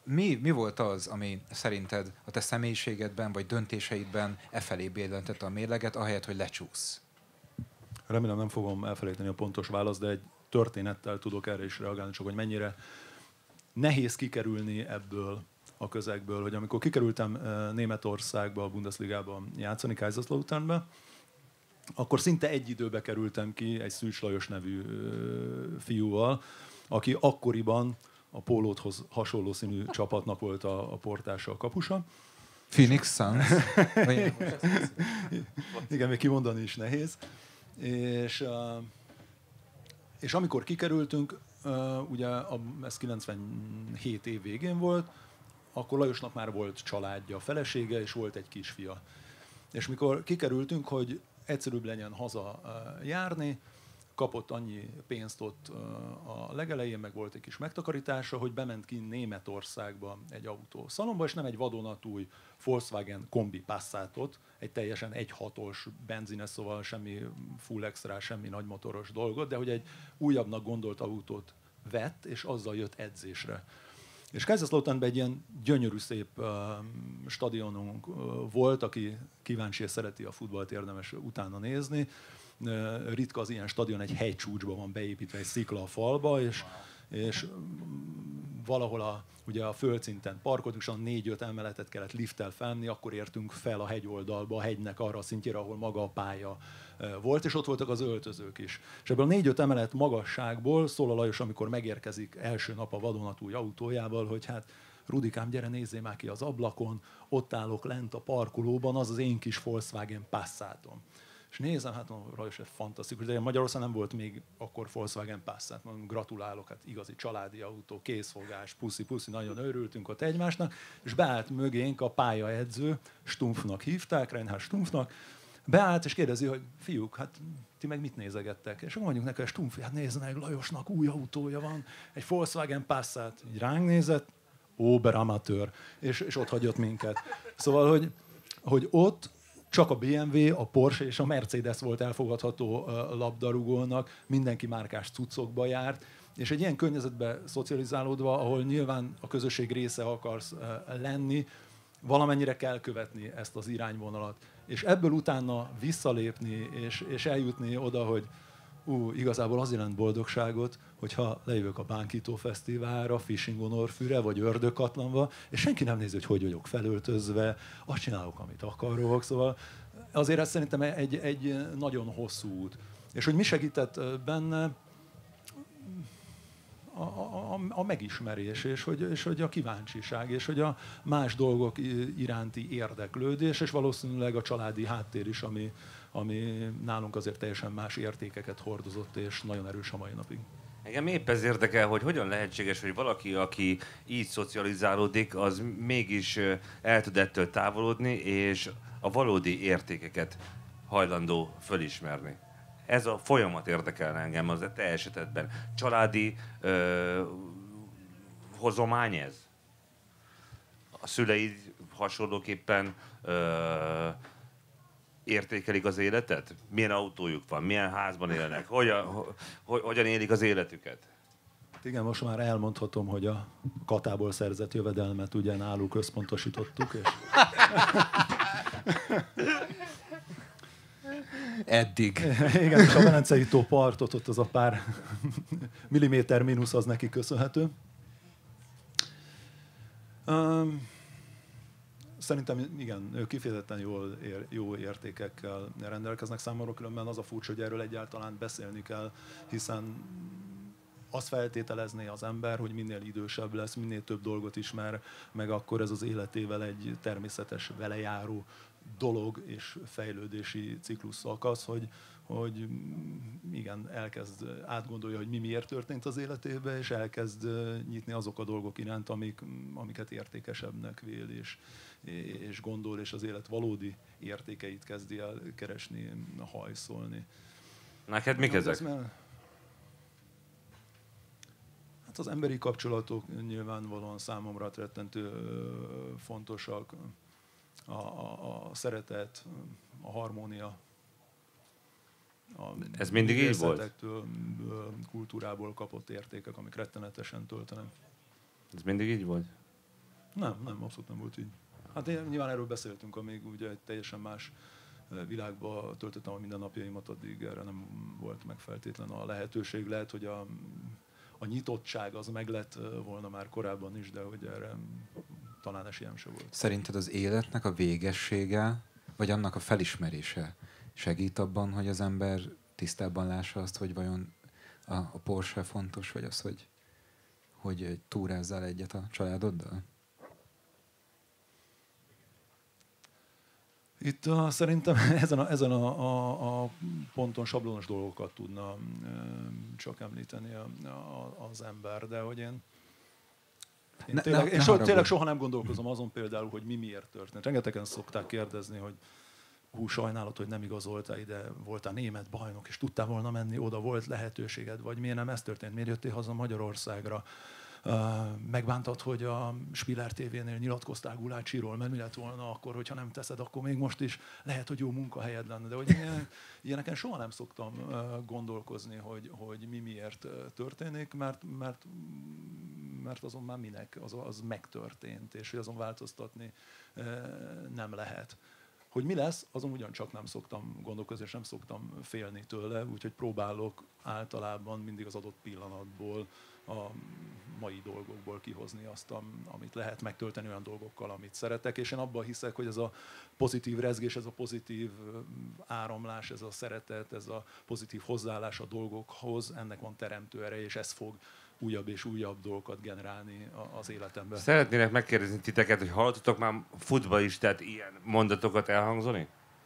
mi, mi volt az, ami szerinted a te személyiségedben vagy döntéseidben e felé billentette a mérleget, ahelyett, hogy lecsúsz? Remélem nem fogom elfelejteni a pontos választ, de egy történettel tudok erre is reagálni, csak hogy mennyire nehéz kikerülni ebből a közegből, hogy amikor kikerültem Németországba, a Bundesligába játszani, Kaiserslauternbe, akkor szinte egy időbe kerültem ki egy Szűcs Lajos nevű fiúval, aki akkoriban a Pólóthoz hasonló színű csapatnak volt a, a portása, a kapusa. Phoenix Suns? Igen, még kimondani is nehéz. És, és amikor kikerültünk, ugye ez kilencvenhét év végén volt, akkor Lajosnak már volt családja, felesége, és volt egy kisfia. És mikor kikerültünk, hogy egyszerűbb legyen haza járni, kapott annyi pénzt ott a legelején, meg volt egy kis megtakarítása, hogy bement ki Németországba egy autószalomba, és nem egy vadonatúj Volkswagen kombi Passatot, egy teljesen egy hatos benzines, szóval semmi full extra, semmi nagymotoros dolgot, de hogy egy újabbnak gondolt autót vett, és azzal jött edzésre. És Kaiserslauternben egy ilyen gyönyörű, szép uh, stadionunk uh, volt, aki kíváncsi és szereti a futballt, érdemes utána nézni. Uh, ritka az ilyen stadion, egy hegycsúcsban van beépítve egy szikla a falba, és, és um, valahol a, ugye a földszinten parkoltunk, és a négy-öt emeletet kellett lifttel felmenni, akkor értünk fel a hegyoldalba, a hegynek arra a szintjére, ahol maga a pálya uh, volt, és ott voltak az öltözők is. És ebből a négy-öt emelet magasságból szól a Lajos, amikor megérkezik első nap a vadonatúj autójával, hogy hát Rudikám, gyere, nézzél már ki az ablakon, ott állok lent a parkolóban, az az én kis Volkswagen Passatom. És nézem, hát Lajos, ez fantasztikus, de Magyarországon nem volt még akkor Volkswagen Passat. Gratulálok, hát igazi családi autó, készfogás, puszi-puszi, nagyon örültünk ott egymásnak, és beállt mögénk a pályaedző, Stumpfnak hívták, Reinhard Stumpfnak, beállt és kérdezi, hogy fiúk, hát ti meg mit nézegettek? És akkor mondjuk neki, hogy Stumpf, hát nézd meg, Lajosnak új autója van, egy Volkswagen Passat. Így ránk nézett, Oberamateur, és, és ott hagyott minket. Szóval, hogy, hogy ott csak a bé em vé, a Porsche és a Mercedes volt elfogadható labdarúgónak, mindenki márkás cuccokba járt, és egy ilyen környezetben szocializálódva, ahol nyilván a közösség része akarsz lenni, valamennyire kell követni ezt az irányvonalat. És ebből utána visszalépni, és, és eljutni oda, hogy ú, igazából az jelent boldogságot, hogyha lejövök a Bánkító Fesztiválra, Fishing on Orfűre, vagy Ördögkatlanba, és senki nem nézi, hogy hogy vagyok felöltözve, azt csinálok, amit akarok, szóval azért ez szerintem egy, egy nagyon hosszú út. És hogy mi segített benne? A, a, a megismerés, és hogy, és hogy a kíváncsiság, és hogy a más dolgok iránti érdeklődés, és valószínűleg a családi háttér is, ami, ami nálunk azért teljesen más értékeket hordozott, és nagyon erős a mai napig. Engem épp ez érdekel, hogy hogyan lehetséges, hogy valaki, aki így szocializálódik, az mégis el tud ettől távolodni, és a valódi értékeket hajlandó fölismerni. Ez a folyamat érdekel engem az a te esetedben. Családi ö, hozomány ez? A szüleid hasonlóképpen ö, értékelik az életet? Milyen autójuk van? Milyen házban élnek? Hogyan, ho, hogyan élik az életüket? Igen, most már elmondhatom, hogy a Katából szerzett jövedelmet ugye náluk összpontosítottuk, és... Eddig. Igen, és a Velencei tó partot, ott az a pár milliméter mínusz az neki köszönhető. Um, Szerintem igen, ők kifejezetten jól ér, jó értékekkel rendelkeznek számomra, különben az a furcsa, hogy erről egyáltalán beszélni kell, hiszen azt feltételezné az ember, hogy minél idősebb lesz, minél több dolgot ismer, meg akkor ez az életével egy természetes velejáró dolog és fejlődési ciklus szakasz, hogy, hogy igen, elkezd átgondolja, hogy mi miért történt az életében, és elkezd nyitni azok a dolgok iránt, amik, amiket értékesebbnek vél, és, és gondol, és az élet valódi értékeit kezdi el keresni, hajszolni. Neked mik ezek? Hát az emberi kapcsolatok nyilvánvalóan számomra rettentő fontosak. A, a, a szeretet, a harmónia. A ez mindig így volt? Kultúrából kapott értékek, amik rettenetesen töltenek. Ez mindig így volt? Nem, nem, abszolút nem volt így. Hát én, nyilván erről beszéltünk, amíg ugye egy teljesen más világba töltöttem a mindennapjaimat, addig erre nem volt meg feltétlen a lehetőség. Lehet, hogy a, a nyitottság az meg lett volna már korábban is, de hogy erre talán esélyem se volt. Szerinted az életnek a végessége, vagy annak a felismerése segít abban, hogy az ember tisztában lássa azt, hogy vajon a, a Porsche fontos, vagy az, hogy, hogy túrázzál egyet a családoddal? Itt uh, szerintem ezen, a, ezen a, a, a ponton sablonos dolgokat tudna uh, csak említeni a, a, az ember, de hogy én, én, ne, tényleg, ne, én ne so, haragudj. tényleg soha nem gondolkozom azon például, hogy mi miért történt. Rengetegen szokták kérdezni, hogy hú, sajnálat, hogy nem igazoltál ide, voltál német bajnok, és tudtál volna menni, oda volt lehetőséged, vagy miért nem ez történt, miért jöttél haza Magyarországra. Uh, megbántad, hogy a Spiller té vénél nyilatkoztál Gulácsiról, mert mi lett volna akkor, hogyha nem teszed, akkor még most is lehet, hogy jó munkahelyed lenne. De hogy ilyen, ilyeneken soha nem szoktam uh, gondolkozni, hogy, hogy mi miért uh, történik, mert, mert, mert azon már minek, az, az megtörtént, és hogy azon változtatni uh, nem lehet. Hogy mi lesz, azon ugyancsak nem szoktam gondolkozni, és nem szoktam félni tőle, úgyhogy próbálok általában mindig az adott pillanatból, a mai dolgokból kihozni azt, amit lehet, megtölteni olyan dolgokkal, amit szeretek, és én abban hiszek, hogy ez a pozitív rezgés, ez a pozitív áramlás, ez a szeretet, ez a pozitív hozzáállás a dolgokhoz, ennek van teremtő ereje, és ez fog újabb és újabb dolgokat generálni az életemben. Szeretnének megkérdezni titeket, hogy hallottatok már futballistát ilyen mondatokat elhangzani?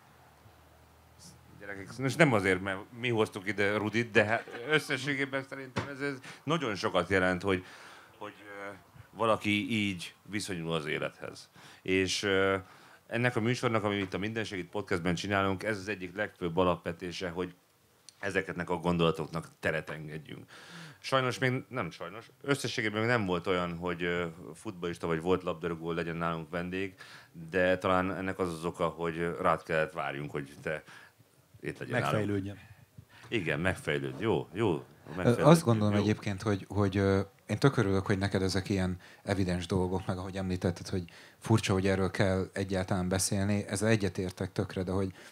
Gyerekek, és nem azért, mert mi hoztuk ide Rudit, de összességében szerintem ez, ez nagyon sokat jelent, hogy, hogy valaki így viszonyul az élethez. És ennek a műsornak, amit itt a Minden Segít podcastben csinálunk, ez az egyik legfőbb alapvetése, hogy ezeknek a gondolatoknak teret engedjünk. Sajnos még nem sajnos. Összességében még nem volt olyan, hogy futballista vagy volt labdarúgó legyen nálunk vendég, de talán ennek az az oka, hogy rád kellett várjunk, hogy te itt legyen megfejlődjen. nálunk. Igen, megfejlődj. Jó, jó. Azt gondolom jó. egyébként, hogy, hogy én tök örülök, hogy neked ezek ilyen evidens dolgok, meg ahogy említetted, hogy furcsa, hogy erről kell egyáltalán beszélni. Ezzel egyetértek tökre, de hogy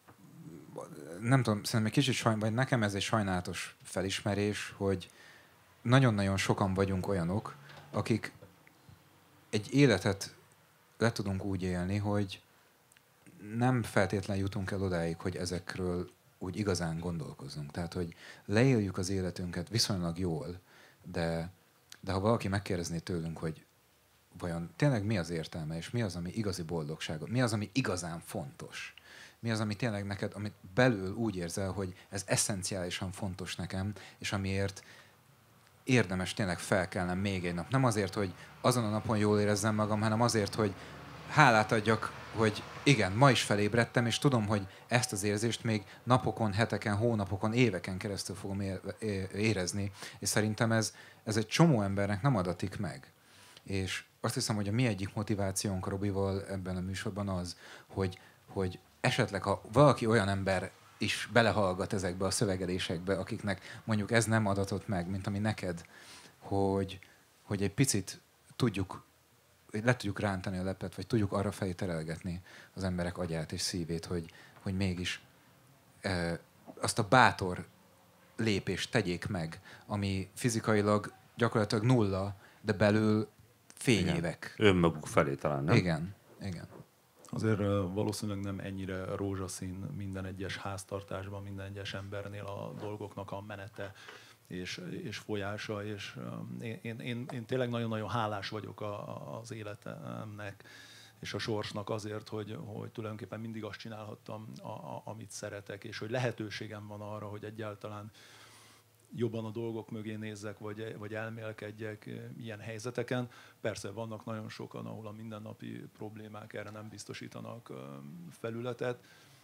nem tudom, szerintem egy kicsit sajn, vagy nekem ez egy sajnálatos felismerés, hogy nagyon-nagyon sokan vagyunk olyanok, akik egy életet le tudunk úgy élni, hogy nem feltétlenül jutunk el odáig, hogy ezekről úgy igazán gondolkozzunk. Tehát, hogy leéljük az életünket viszonylag jól, de, de ha valaki megkérdezné tőlünk, hogy vajon tényleg mi az értelme, és mi az, ami igazi boldogságot, mi az, ami igazán fontos, mi az, ami tényleg neked, amit belül úgy érzel, hogy ez eszenciálisan fontos nekem, és amiért érdemes tényleg felkelnem még egy nap. Nem azért, hogy azon a napon jól érezzem magam, hanem azért, hogy hálát adjak, hogy igen, ma is felébredtem, és tudom, hogy ezt az érzést még napokon, heteken, hónapokon, éveken keresztül fogom érezni. És szerintem ez, ez egy csomó embernek nem adatik meg. És azt hiszem, hogy a mi egyik motivációnk Robival ebben a műsorban az, hogy, hogy esetleg, ha valaki olyan ember is belehallgat ezekbe a szövegelésekbe, akiknek mondjuk ez nem adatott meg, mint ami neked, hogy, hogy egy picit tudjuk, le tudjuk rántani a lepet, vagy tudjuk arra felé terelgetni az emberek agyát és szívét, hogy, hogy mégis e, azt a bátor lépést tegyék meg, ami fizikailag gyakorlatilag nulla, de belül fényévek. Igen. Önmaguk felé talán, nem? Igen, igen. Azért valószínűleg nem ennyire rózsaszín minden egyes háztartásban, minden egyes embernél a dolgoknak a menete és, és folyása, és én, én, én, én tényleg nagyon-nagyon hálás vagyok a, az életemnek és a sorsnak azért, hogy, hogy tulajdonképpen mindig azt csinálhattam, a, a, amit szeretek, és hogy lehetőségem van arra, hogy egyáltalán jobban a dolgok mögé nézzek, vagy, vagy elmélkedjek ilyen helyzeteken. Persze vannak nagyon sokan, ahol a mindennapi problémák erre nem biztosítanak felületet,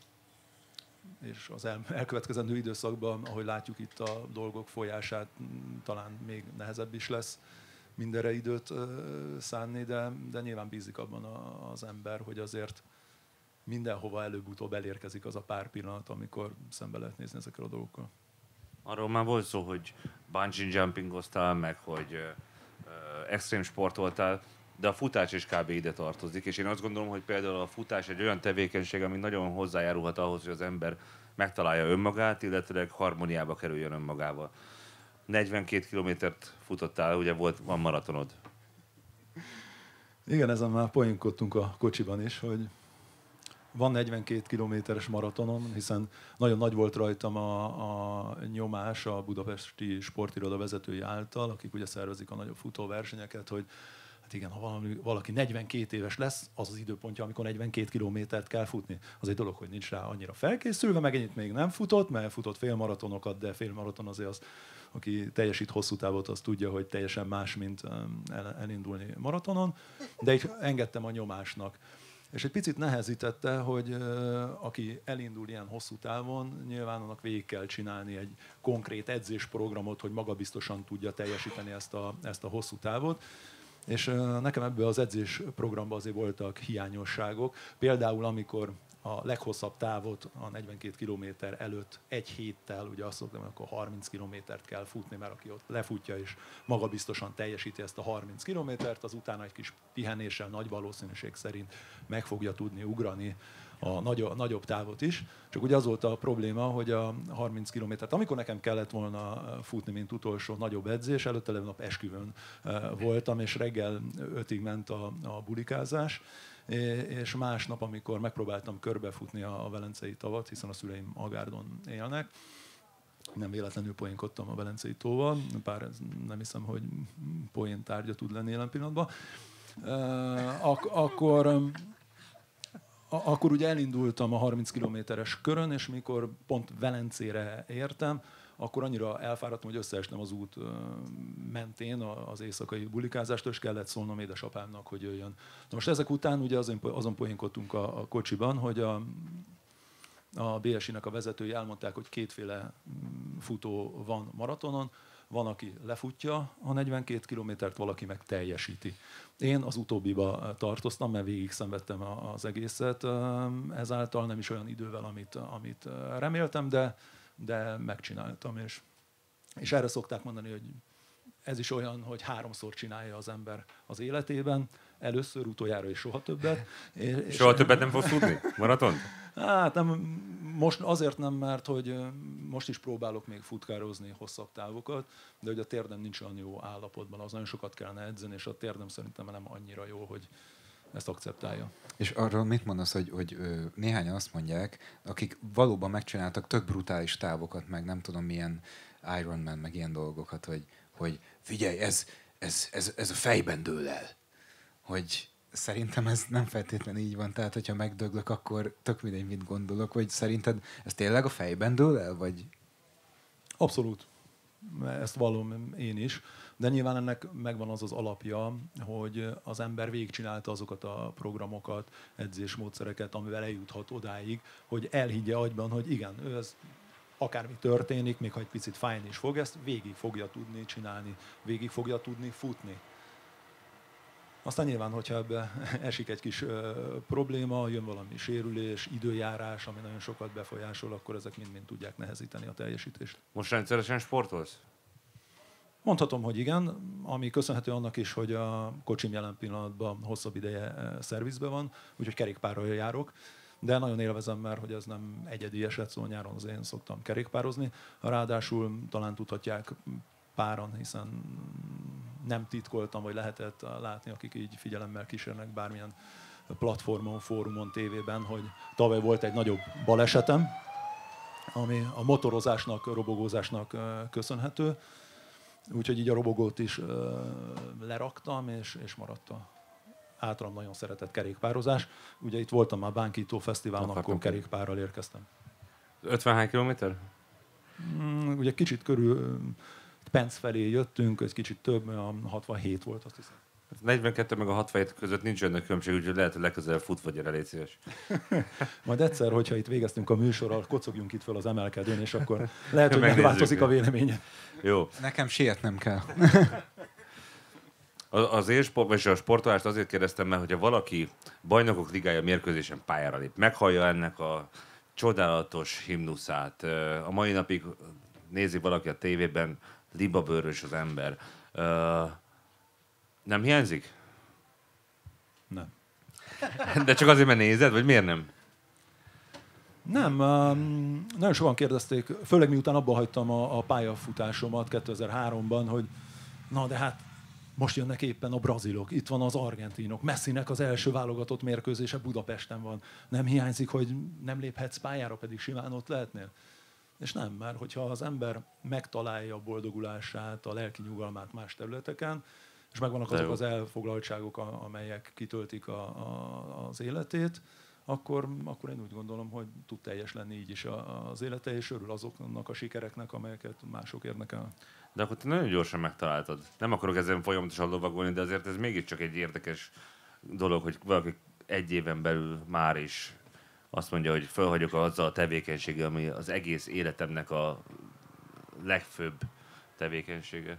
és az el, elkövetkezendő időszakban, ahogy látjuk itt a dolgok folyását, talán még nehezebb is lesz mindenre időt szánni, de, de nyilván bízik abban az ember, hogy azért mindenhova előbb-utóbb elérkezik az a pár pillanat, amikor szembe lehet nézni ezekkel a dolgokkal. Arról már volt szó, hogy bungee jumpingoztál, meg hogy uh, extrém sportoltál. de a futás is kb. Ide tartozik, és én azt gondolom, hogy például a futás egy olyan tevékenység, ami nagyon hozzájárulhat ahhoz, hogy az ember megtalálja önmagát, illetve harmóniába kerüljön önmagával. negyvenkét kilométert futottál, ugye volt, van maratonod. Igen, ezen már poénkodtunk a kocsiban is, hogy van negyvenkét kilométeres maratonom, hiszen nagyon nagy volt rajtam a, a nyomás a budapesti sportiroda vezetői által, akik ugye szervezik a nagyobb futóversenyeket, hogy hát igen, ha valami, valaki negyvenkét éves lesz, az az időpontja, amikor negyvenkét kilométert kell futni. Az egy dolog, hogy nincs rá annyira felkészülve, meg ennyit még nem futott, mert futott félmaratonokat, de félmaraton azért az, aki teljesít hosszú távot, az tudja, hogy teljesen más, mint elindulni maratonon. De így engedtem a nyomásnak. És egy picit nehezítette, hogy uh, aki elindul ilyen hosszú távon, nyilván annak végig kell csinálni egy konkrét edzésprogramot, hogy magabiztosan tudja teljesíteni ezt a, ezt a hosszú távot. És uh, nekem ebből az edzésprogramban azért voltak hiányosságok. Például amikor a leghosszabb távot, a negyvenkét kilométer előtt egy héttel, ugye azt szoktam, hogy akkor harminc kilométert kell futni, mert aki ott lefutja és magabiztosan teljesíti ezt a harminc kilométert, az utána egy kis pihenéssel nagy valószínűség szerint meg fogja tudni ugrani a nagyobb, nagyobb távot is. Csak ugye az volt a probléma, hogy a harminc kilométert, amikor nekem kellett volna futni, mint utolsó nagyobb edzés, előtte levő nap esküvőn voltam, és reggel ötig ment a, a bulikázás, és másnap, amikor megpróbáltam körbefutni a Velencei tavat, hiszen a szüleim Agárdon élnek, nem véletlenül poénkodtam a Velencei tóval, bár ez nem hiszem, hogy poén tárgya tud lenni jelen pillanatban, Ak- akkor, akkor ugye elindultam a harminc kilométeres körön, és mikor pont Velencére értem, akkor annyira elfáradtam, hogy összeestem az út mentén az éjszakai bulikázástól, és kellett szólnom édesapámnak, hogy jöjjön. Na most ezek után ugye azon, azon poénkodtunk a, a kocsiban, hogy a, a bé es i-nek a vezetői elmondták, hogy kétféle futó van maratonon. Van, aki lefutja a negyvenkét kilométert, valaki meg teljesíti. Én az utóbbiba tartoztam, mert végig szenvedtem az egészet. Ezáltal nem is olyan idővel, amit, amit reméltem, de de megcsináltam, és, és erre szokták mondani, hogy ez is olyan, hogy háromszor csinálja az ember az életében, először, utoljára és soha többet. És soha többet nem fogsz tudni? Maratont? Hát nem, most azért nem, mert hogy most is próbálok még futkározni hosszabb távokat, de hogy a térdem nincs olyan jó állapotban, az nagyon sokat kellene edzeni, és a térdem szerintem nem annyira jó, hogy ezt akceptálja. És arról mit mondasz, hogy, hogy néhányan azt mondják, akik valóban megcsináltak tök brutális távokat, meg nem tudom milyen Ironman, meg ilyen dolgokat, hogy, hogy figyelj, ez, ez, ez, ez a fejben dől el. Hogy szerintem ez nem feltétlenül így van, tehát hogyha megdöglök, akkor tök mindegy, mit gondolok, vagy szerinted ez tényleg a fejben dől el, vagy? Abszolút. Ezt vallom én is. De nyilván ennek megvan az az alapja, hogy az ember végigcsinálta azokat a programokat, edzésmódszereket, amivel eljuthat odáig, hogy elhiggye agyban, hogy igen, ő ez akármi történik, még ha egy picit fájni is fog, ezt végig fogja tudni csinálni, végig fogja tudni futni. Aztán nyilván, hogyha ebbe esik egy kis ö, probléma, jön valami sérülés, időjárás, ami nagyon sokat befolyásol, akkor ezek mind-mind tudják nehezíteni a teljesítést. Most rendszeresen sportolsz? Mondhatom, hogy igen, ami köszönhető annak is, hogy a kocsim jelen pillanatban hosszabb ideje szervizben van, úgyhogy kerékpárral járok, de nagyon élvezem, mert hogy ez nem egyedi eset, szóval nyáron az én szoktam kerékpározni. Ráadásul talán tudhatják páran, hiszen nem titkoltam, vagy lehetett látni, akik így figyelemmel kísérnek bármilyen platformon, fórumon, tévében, hogy tavaly volt egy nagyobb balesetem, ami a motorozásnak, robogózásnak köszönhető. Úgyhogy így a robogót is ö, leraktam, és, és maradt a általam nagyon szeretett kerékpározás. Ugye itt voltam már Bánkító Fesztiválon, Akartam akkor kerékpárral érkeztem. ötven kilométer? Mm, ugye kicsit körül Penc felé jöttünk, egy kicsit több, a hatvanhét volt, azt hiszem. negyvenkettő meg a hatvanhét között nincs olyan különbség, úgyhogy lehet, hogy legközelebb futva gyere, légy szíves. Majd egyszer, hogyha itt végeztünk a műsorral, kocogjunk itt fel az emelkedőn, és akkor lehet, hogy megváltozik a véleménye. Jó. Nekem sietnem kell. Az élsport, vagy a sportolást azért kérdeztem, mert hogyha valaki bajnokok ligája mérkőzésen pályára lép, meghallja ennek a csodálatos himnuszát, a mai napig nézi valaki a tévében, libabőrös az ember. Nem hiányzik? Nem. De csak azért, mert nézed, vagy miért nem? Nem, um, nagyon sokan kérdezték, főleg miután abba hagytam a, a pályafutásomat kétezer-háromban, hogy na de hát most jönnek éppen a brazilok, itt van az argentinok, Messinek az első válogatott mérkőzése Budapesten van. Nem hiányzik, hogy nem léphetsz pályára, pedig simán ott lehetnél? És nem, mert hogyha az ember megtalálja a boldogulását, a lelki nyugalmát más területeken, és megvannak azok az elfoglaltságok, amelyek kitöltik a, a, az életét, akkor, akkor én úgy gondolom, hogy tud teljes lenni így is az élete, és örül azoknak a sikereknek, amelyeket mások érnek el. De akkor te nagyon gyorsan megtaláltad. Nem akarok ezen folyamatosan lovagolni, de azért ez mégiscsak egy érdekes dolog, hogy valaki egy éven belül már is azt mondja, hogy felhagyok azzal a tevékenységgel, ami az egész életemnek a legfőbb tevékenysége.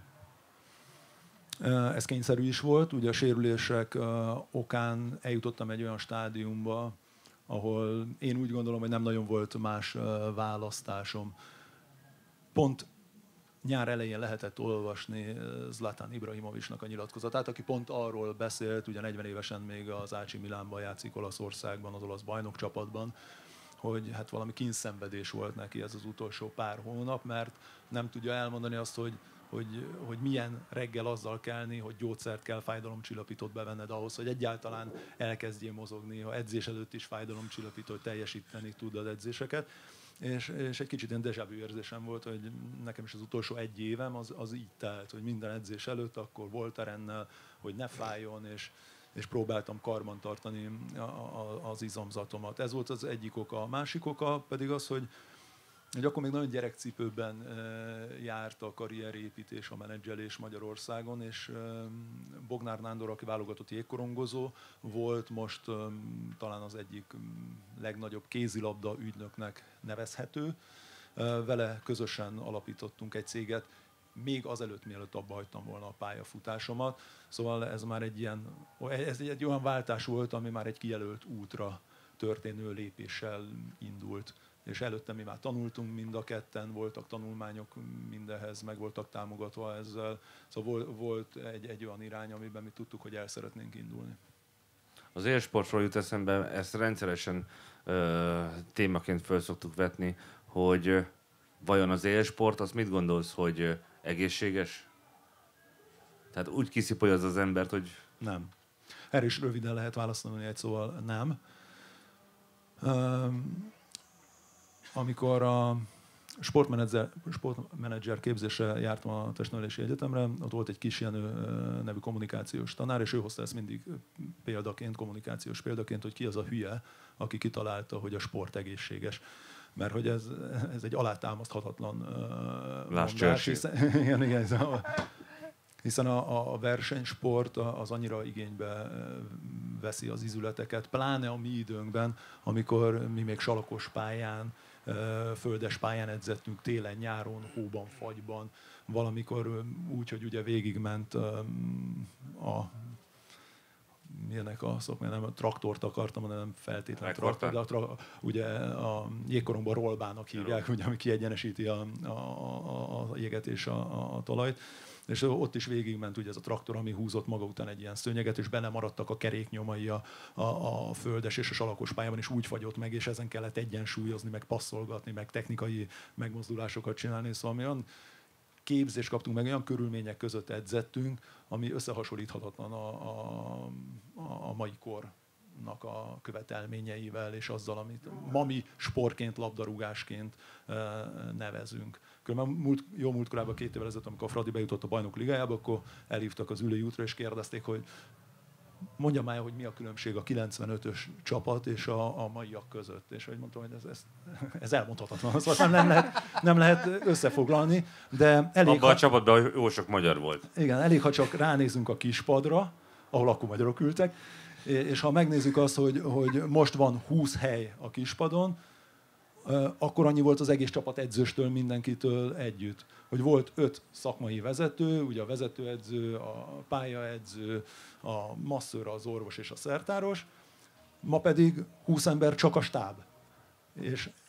Ez kényszerű is volt. Ugye a sérülések okán eljutottam egy olyan stádiumba, ahol én úgy gondolom, hogy nem nagyon volt más választásom. Pont nyár elején lehetett olvasni Zlatan Ibrahimovićnak a nyilatkozatát, aki pont arról beszélt, ugye negyven évesen még az á cé Milánban játszik Olaszországban, az olasz bajnokcsapatban, hogy hát valami kínszenvedés volt neki ez az utolsó pár hónap, mert nem tudja elmondani azt, hogy Hogy, hogy milyen reggel azzal kelni, hogy gyógyszert kell, fájdalomcsillapítót bevenned ahhoz, hogy egyáltalán elkezdjél mozogni, ha edzés előtt is fájdalomcsillapító, hogy teljesíteni tud az edzéseket. És, és egy kicsit ilyen déjà vu érzésem volt, hogy nekem is az utolsó egy évem az, az így telt, hogy minden edzés előtt akkor Voltarennel, hogy ne fájjon, és, és próbáltam karban tartani a, a, az izomzatomat. Ez volt az egyik oka. A másik oka pedig az, hogy hogy akkor még nagyon gyerekcipőben járt a karrierépítés, a menedzselés Magyarországon, és Bognár Nándor, aki válogatott jégkorongozó volt, most talán az egyik legnagyobb kézilabda ügynöknek nevezhető. Vele közösen alapítottunk egy céget, még azelőtt, mielőtt abba hagytam volna a pályafutásomat. Szóval ez már egy ilyen, ez egy olyan váltás volt, ami már egy kijelölt útra történő lépéssel indult. És előtte mi már tanultunk mind a ketten, voltak tanulmányok mindenhez, meg voltak támogatva ezzel. Szóval volt egy, egy olyan irány, amiben mi tudtuk, hogy el szeretnénk indulni. Az élsportról jut eszembe, ezt rendszeresen ö, témaként föl szoktuk vetni, hogy ö, vajon az élsport, azt mit gondolsz, hogy ö, egészséges? Tehát úgy kiszipolja az embert, hogy... Nem. Erre is röviden lehet válaszolni egy szóval nem. Um, Amikor a sportmenedzser, sportmenedzser képzésre jártam a Testnevelési Egyetemre, ott volt egy Kis Jenő nevű kommunikációs tanár, és ő hozta ezt mindig példaként, kommunikációs példaként, hogy ki az a hülye, aki kitalálta, hogy a sport egészséges. Mert hogy ez, ez egy alátámaszthatatlan mondás. Hiszen, igen, igen, ez a, hiszen a, a versenysport az annyira igénybe veszi az izületeket, pláne a mi időnkben, amikor mi még salakos pályán, földes pályán edzettünk télen, nyáron, hóban, fagyban, valamikor úgy, hogy ugye végigment a milyenek a szokmai, nem a traktort akartam, hanem feltétlenül traktor, de a tra, ugye a jégkorongban rollbának hívják, ugye, ami kiegyenesíti a, a, a, a jéget és a, a, a talajt. És ott is végigment ugye ez a traktor, ami húzott maga után egy ilyen szőnyeget, és benne maradtak a keréknyomai a, a, a földes és a salakos pályában, és úgy fagyott meg, és ezen kellett egyensúlyozni, meg passzolgatni, meg technikai megmozdulásokat csinálni. Szóval mi olyan képzést kaptunk, meg olyan körülmények között edzettünk, ami összehasonlíthatatlan a, a, a mai kornak a követelményeivel, és azzal, amit ma mi sportként, labdarúgásként nevezünk. Különben múlt, jó múltkorában, két évvel ezelőtt, amikor a Fradi bejutott a Bajnok Ligájába, akkor elhívtak az ülői útra, és kérdezték, hogy mondjam már, hogy mi a különbség a kilencvenötös csapat és a, a maiak között. És hogy mondtam, hogy ez, ez, ez elmondhatatlan. Szóval nem lehet, nem lehet összefoglalni, de elég... Abban ha, a csapatban jó sok magyar volt. Igen, elég, ha csak ránézünk a kispadra, ahol akkor magyarok ültek, és ha megnézzük azt, hogy, hogy most van húsz hely a kispadon, akkor annyi volt az egész csapat edzőstől, mindenkitől együtt. Hogy volt öt szakmai vezető, ugye a vezetőedző, a pályaedző, a masszőr, az orvos és a szertáros, ma pedig húsz ember csak a stáb. És,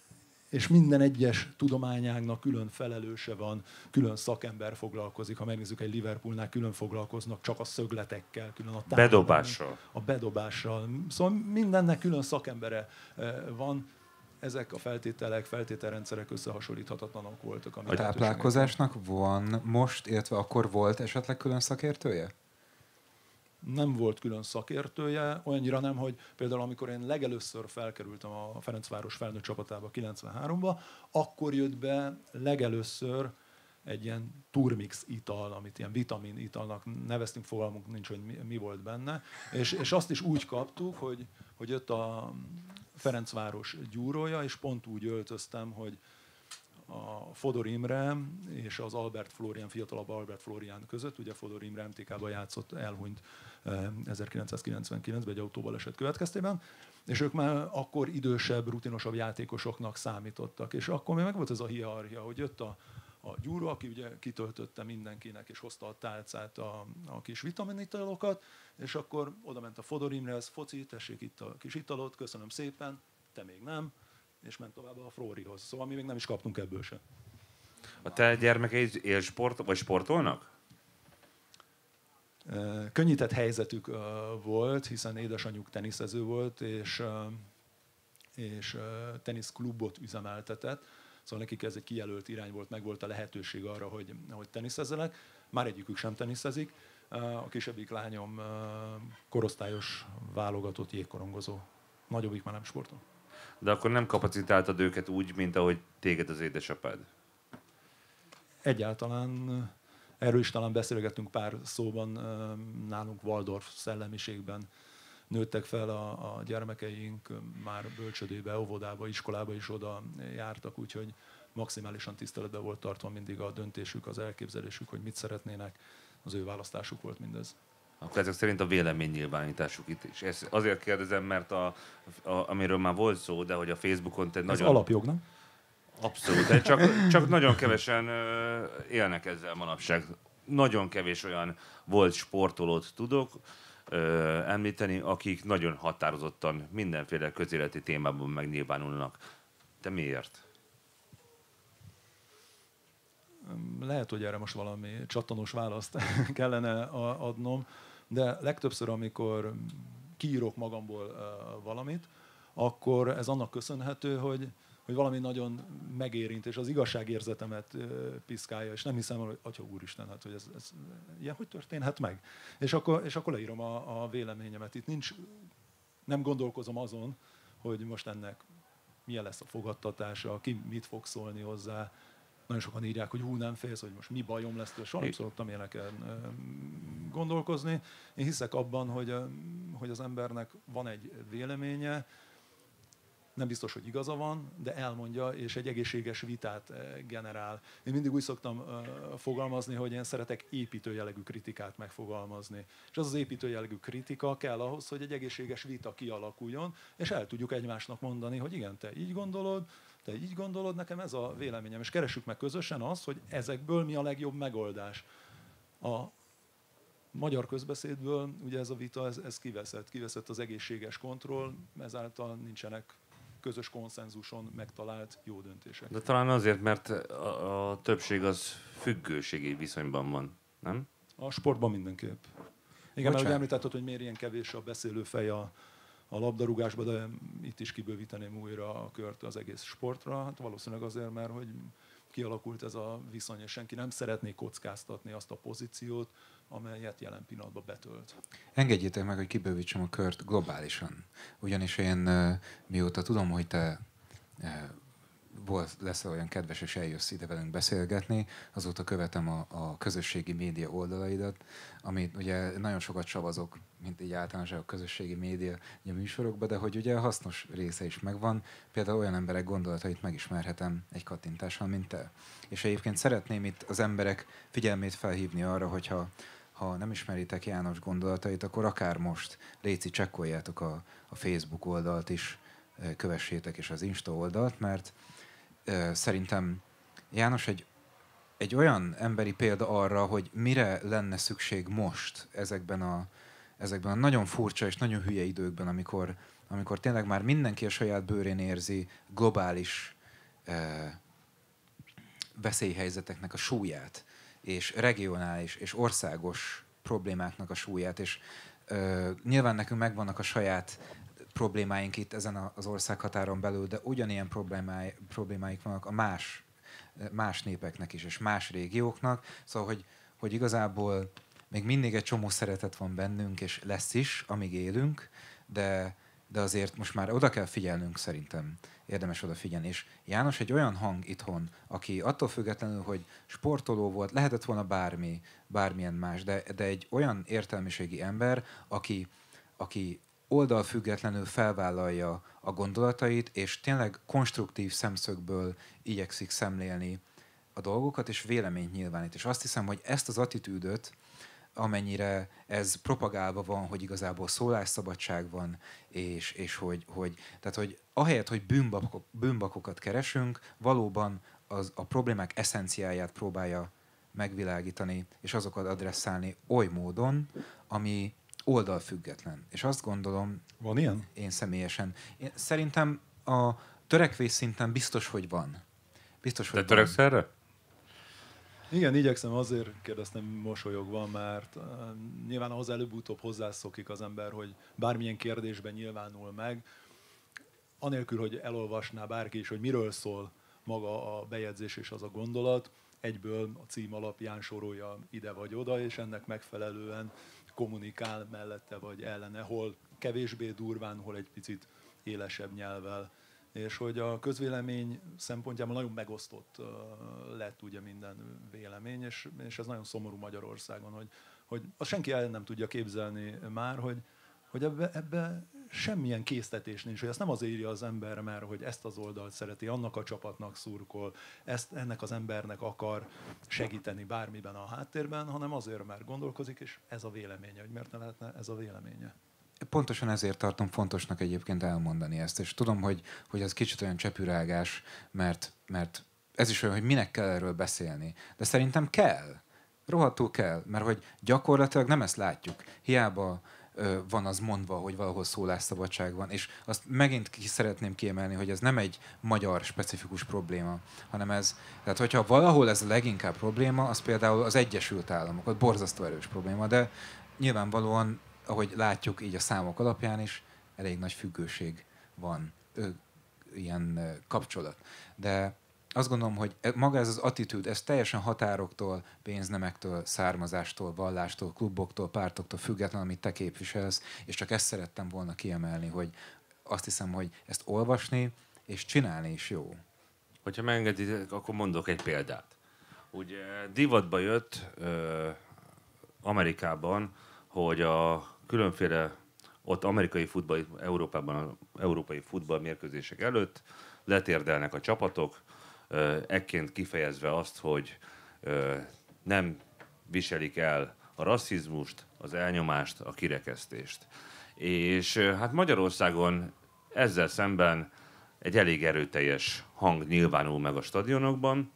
és minden egyes tudományágnak külön felelőse van, külön szakember foglalkozik. Ha megnézzük egy Liverpoolnál, külön foglalkoznak csak a szögletekkel, külön a támadás, bedobással. a bedobással. Szóval mindennek külön szakembere van. Ezek a feltételek, feltételrendszerek összehasonlíthatatlanok voltak. A táplálkozásnak van most, illetve akkor volt esetleg külön szakértője? Nem volt külön szakértője, olyannyira nem, hogy például amikor én legelőször felkerültem a Ferencváros felnőtt csapatába kilencvenháromba, akkor jött be legelőször egy ilyen turmix ital, amit ilyen vitamin italnak neveztünk, fogalmunk nincs, hogy mi, mi volt benne, és, és azt is úgy kaptuk, hogy, hogy jött a Ferencváros gyúrója, és pont úgy öltöztem, hogy a Fodor Imre és az Albert Flórián, fiatalabb Albert Flórián között, ugye Fodor Imre em té ká-ban játszott, elhunyt ezerkilencszázkilencvenkilencben egy autóbaleset következtében, és ők már akkor idősebb, rutinosabb játékosoknak számítottak. És akkor még meg volt ez a hierarchia, hogy jött a, a gyúró, aki ugye kitöltötte mindenkinek, és hozta a tálcát, a, a kis vitaminitalokat, és akkor oda ment a Fodor Imrehez, foci, tessék itt a kis italot, köszönöm szépen, te még nem, és ment tovább a Flórihoz. Szóval mi még nem is kaptunk ebből se. A te gyermekeid élsport, vagy sportolnak? Könnyített helyzetük volt, hiszen édesanyjuk teniszező volt, és, és teniszklubot üzemeltetett. Szóval nekik ez egy kijelölt irány volt, meg volt a lehetőség arra, hogy, hogy teniszezzenek. Már egyikük sem teniszezik. A kisebbik lányom korosztályos válogatott jégkorongozó. Nagyobbik már nem sportol. De akkor nem kapacitáltad őket úgy, mint ahogy téged az édesapád? Egyáltalán. Erről is talán beszélgettünk pár szóban, nálunk Waldorf szellemiségben nőttek fel a, a gyermekeink, már bölcsödébe, óvodába, iskolába is oda jártak, úgyhogy maximálisan tiszteletben volt tartva mindig a döntésük, az elképzelésük, hogy mit szeretnének, az ő választásuk volt mindez. Akkor ezek szerint a véleménynyilvánításuk itt is. Ezt azért kérdezem, mert a, a, amiről már volt szó, de hogy a Facebookon te nagyon... Ez alapjog, nem? Abszolút, csak, csak nagyon kevesen élnek ezzel manapság. Nagyon kevés olyan volt sportolót tudok említeni, akik nagyon határozottan mindenféle közéleti témában megnyilvánulnak. Te miért? Lehet, hogy erre most valami csattanós választ kellene adnom, de legtöbbször, amikor kiírok magamból valamit, akkor ez annak köszönhető, hogy hogy valami nagyon megérint, és az igazságérzetemet piszkálja, és nem hiszem, hogy atya úristen, hát, hogy ez, ez ilyen hogy történhet meg? És akkor, és akkor leírom a, a véleményemet. Itt nincs, nem gondolkozom azon, hogy most ennek milyen lesz a fogadtatása, ki mit fog szólni hozzá. Nagyon sokan írják, hogy hú, nem félsz, hogy most mi bajom lesz, de soha nem szoktam ilyeneken gondolkozni. Én hiszek abban, hogy, hogy az embernek van egy véleménye, nem biztos, hogy igaza van, de elmondja, és egy egészséges vitát generál. Én mindig úgy szoktam fogalmazni, hogy én szeretek építő jellegű kritikát megfogalmazni. És az az építő jellegű kritika kell ahhoz, hogy egy egészséges vita kialakuljon, és el tudjuk egymásnak mondani, hogy igen, te így gondolod, te így gondolod, nekem ez a véleményem. És keressük meg közösen azt, hogy ezekből mi a legjobb megoldás. A magyar közbeszédből ugye ez a vita, ez, ez kiveszett. Kiveszett az egészséges kontroll, ezáltal nincsenek közös konszenzuson megtalált jó döntések. De talán azért, mert a, a többség az függőségi viszonyban van, nem? A sportban mindenképp. Igen, mert ugye említetted, hogy miért ilyen kevés a beszélő fej a, a labdarúgásban, de itt is kibővíteném újra a kört az egész sportra. Hát valószínűleg azért, mert hogy kialakult ez a viszony, és senki nem szeretné kockáztatni azt a pozíciót, amelyet jelen pillanatban betölt. Engedjétek meg, hogy kibővítsem a kört globálisan. Ugyanis én mióta tudom, hogy te volt, leszel olyan kedves, és eljössz ide velünk beszélgetni, azóta követem a, a közösségi média oldalaidat, amit ugye nagyon sokat savazok, mint így általánosan a közösségi média a műsorokban, de hogy ugye a hasznos része is megvan, például olyan emberek gondolatait megismerhetem egy kattintással, mint te. És egyébként szeretném itt az emberek figyelmét felhívni arra, hogyha ha nem ismeritek János gondolatait, akkor akár most léci csekkoljátok a, a Facebook oldalt is, kövessétek és az Insta oldalt, mert uh, szerintem János egy, egy olyan emberi példa arra, hogy mire lenne szükség most ezekben a, ezekben a nagyon furcsa és nagyon hülye időkben, amikor, amikor tényleg már mindenki a saját bőrén érzi globális veszélyhelyzeteknek a súlyát, és regionális és országos problémáknak a súlyát, és ö, nyilván nekünk megvannak a saját problémáink itt ezen az országhatáron belül, de ugyanilyen problémái, problémáik vannak a más, más népeknek is, és más régióknak, szóval, hogy, hogy igazából még mindig egy csomó szeretet van bennünk, és lesz is, amíg élünk, de, de azért most már oda kell figyelnünk szerintem. Érdemes odafigyelni. És János egy olyan hang itthon, aki attól függetlenül, hogy sportoló volt, lehetett volna bármi, bármilyen más, de, de egy olyan értelmiségi ember, aki, aki oldalfüggetlenül felvállalja a gondolatait, és tényleg konstruktív szemszögből igyekszik szemlélni a dolgokat, és véleményt nyilvánít. És azt hiszem, hogy ezt az attitűdöt, amennyire ez propagálva van, hogy igazából szólásszabadság van, és, és hogy, hogy, tehát, hogy ahelyett, hogy bűnbakok, bűnbakokat keresünk, valóban az, a problémák eszenciáját próbálja megvilágítani, és azokat adresszálni oly módon, ami oldalfüggetlen. És azt gondolom, van ilyen? Én személyesen, én szerintem a törekvés szinten biztos, hogy van. Biztos, hogy Te töreksz erre? Igen, igyekszem, azért kérdeztem mosolyogva, mert uh, nyilván ahhoz előbb-utóbb hozzászokik az ember, hogy bármilyen kérdésben nyilvánul meg, anélkül, hogy elolvasná bárki is, hogy miről szól maga a bejegyzés és az a gondolat, egyből a cím alapján sorolja ide vagy oda, és ennek megfelelően kommunikál mellette vagy ellene, hol kevésbé durván, hol egy picit élesebb nyelvvel. És hogy a közvélemény szempontjából nagyon megosztott uh, lett ugye minden vélemény, és, és ez nagyon szomorú Magyarországon, hogy, hogy azt senki el nem tudja képzelni már, hogy, hogy ebbe, ebbe semmilyen késztetés nincs, hogy ezt nem azért írja az ember, mert hogy ezt az oldalt szereti, annak a csapatnak szurkol, ezt ennek az embernek akar segíteni bármiben a háttérben, hanem azért, mert gondolkozik, és ez a véleménye, hogy miért ne lehetne ez a véleménye. Pontosan ezért tartom fontosnak egyébként elmondani ezt, és tudom, hogy, hogy ez kicsit olyan csepürágás, mert, mert ez is olyan, hogy minek kell erről beszélni. De szerintem kell. Rohadtul kell, mert hogy gyakorlatilag nem ezt látjuk. Hiába ö, van az mondva, hogy valahol szólásszabadság van, és azt megint ki szeretném kiemelni, hogy ez nem egy magyar specifikus probléma, hanem ez, tehát hogyha valahol ez a leginkább probléma, az például az Egyesült Államok, ott borzasztó erős probléma, de nyilvánvalóan ahogy látjuk így a számok alapján is, elég nagy függőség van, ö, ilyen ö, kapcsolat. De azt gondolom, hogy maga ez az attitűd, ez teljesen határoktól, pénznemektől, származástól, vallástól, kluboktól, pártoktól független, amit te képviselsz, és csak ezt szerettem volna kiemelni, hogy azt hiszem, hogy ezt olvasni és csinálni is jó. Hogyha megengeditek, akkor mondok egy példát. Ugye divatba jött ö, Amerikában, hogy a különféle ott amerikai futball, Európában az európai futballmérkőzések előtt letérdelnek a csapatok, ekként kifejezve azt, hogy nem viselik el a rasszizmust, az elnyomást, a kirekesztést. És hát Magyarországon ezzel szemben egy elég erőteljes hang nyilvánul meg a stadionokban,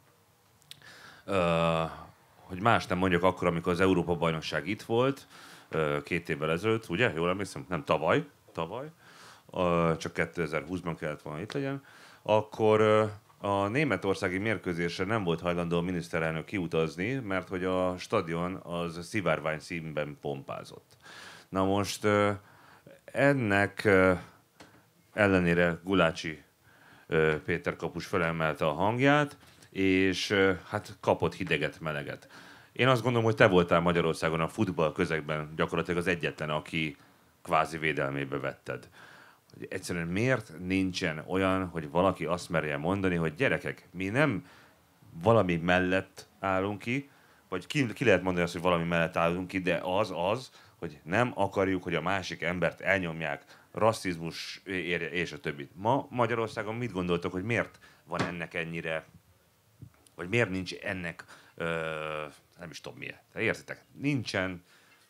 hogy más nem mondjak akkor, amikor az Európa-bajnokság itt volt, két évvel ezelőtt, ugye? Jól emlékszem? Nem, tavaly. Tavaly. Csak kétezer-húszban kellett volna itt legyen. Akkor a németországi mérkőzésre nem volt hajlandó a miniszterelnök kiutazni, mert hogy a stadion az szivárvány színben pompázott. Na most ennek ellenére Gulácsi Péter kapus felemelte a hangját, és hát kapott hideget, meleget. Én azt gondolom, hogy te voltál Magyarországon a futball közegben gyakorlatilag az egyetlen, aki kvázi védelmébe vetted. Egyszerűen miért nincsen olyan, hogy valaki azt merje mondani, hogy gyerekek, mi nem valami mellett állunk ki, vagy ki, ki lehet mondani azt, hogy valami mellett állunk ki, de az az, hogy nem akarjuk, hogy a másik embert elnyomják, rasszizmus érje, és a többit. Ma Magyarországon mit gondoltok, hogy miért van ennek ennyire, vagy miért nincs ennek, ö, nem is tudom miért, te értitek? Nincsen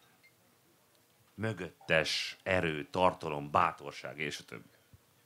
mögöttes erő, tartalom, bátorság, és a többi.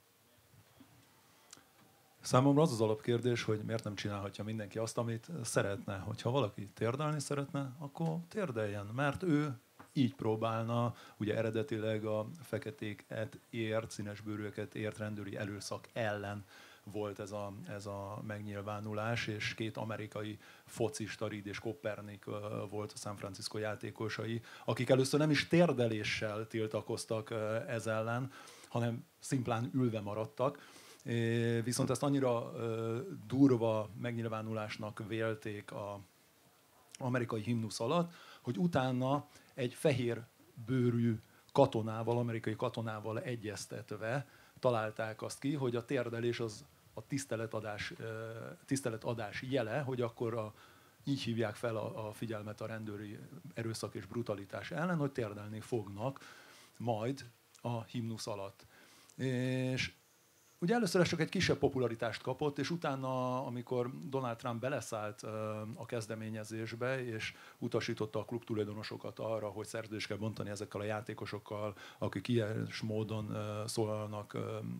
Számomra az az alapkérdés, hogy miért nem csinálhatja mindenki azt, amit szeretne. Hogyha valaki térdelni szeretne, akkor térdeljen, mert ő így próbálna, ugye eredetileg a feketéket ért, színesbőrűeket ért rendőri erőszak ellen volt ez a, ez a megnyilvánulás, és két amerikai focista, Reed és Kopernik volt a San Francisco játékosai, akik először nem is térdeléssel tiltakoztak ez ellen, hanem szimplán ülve maradtak. Viszont ezt annyira durva megnyilvánulásnak vélték az amerikai himnusz alatt, hogy utána egy fehér bőrű katonával, amerikai katonával egyeztetve találták azt ki, hogy a térdelés az a tiszteletadás, tiszteletadás jele, hogy akkor a, így hívják fel a, a figyelmet a rendőri erőszak és brutalitás ellen, hogy térdelni fognak majd a himnusz alatt. És ugye először ez csak egy kisebb popularitást kapott, és utána, amikor Donald Trump beleszállt a kezdeményezésbe, és utasította a klub tulajdonosokat arra, hogy szerződést kell bontani ezekkel a játékosokkal, akik ilyen módon szólalnak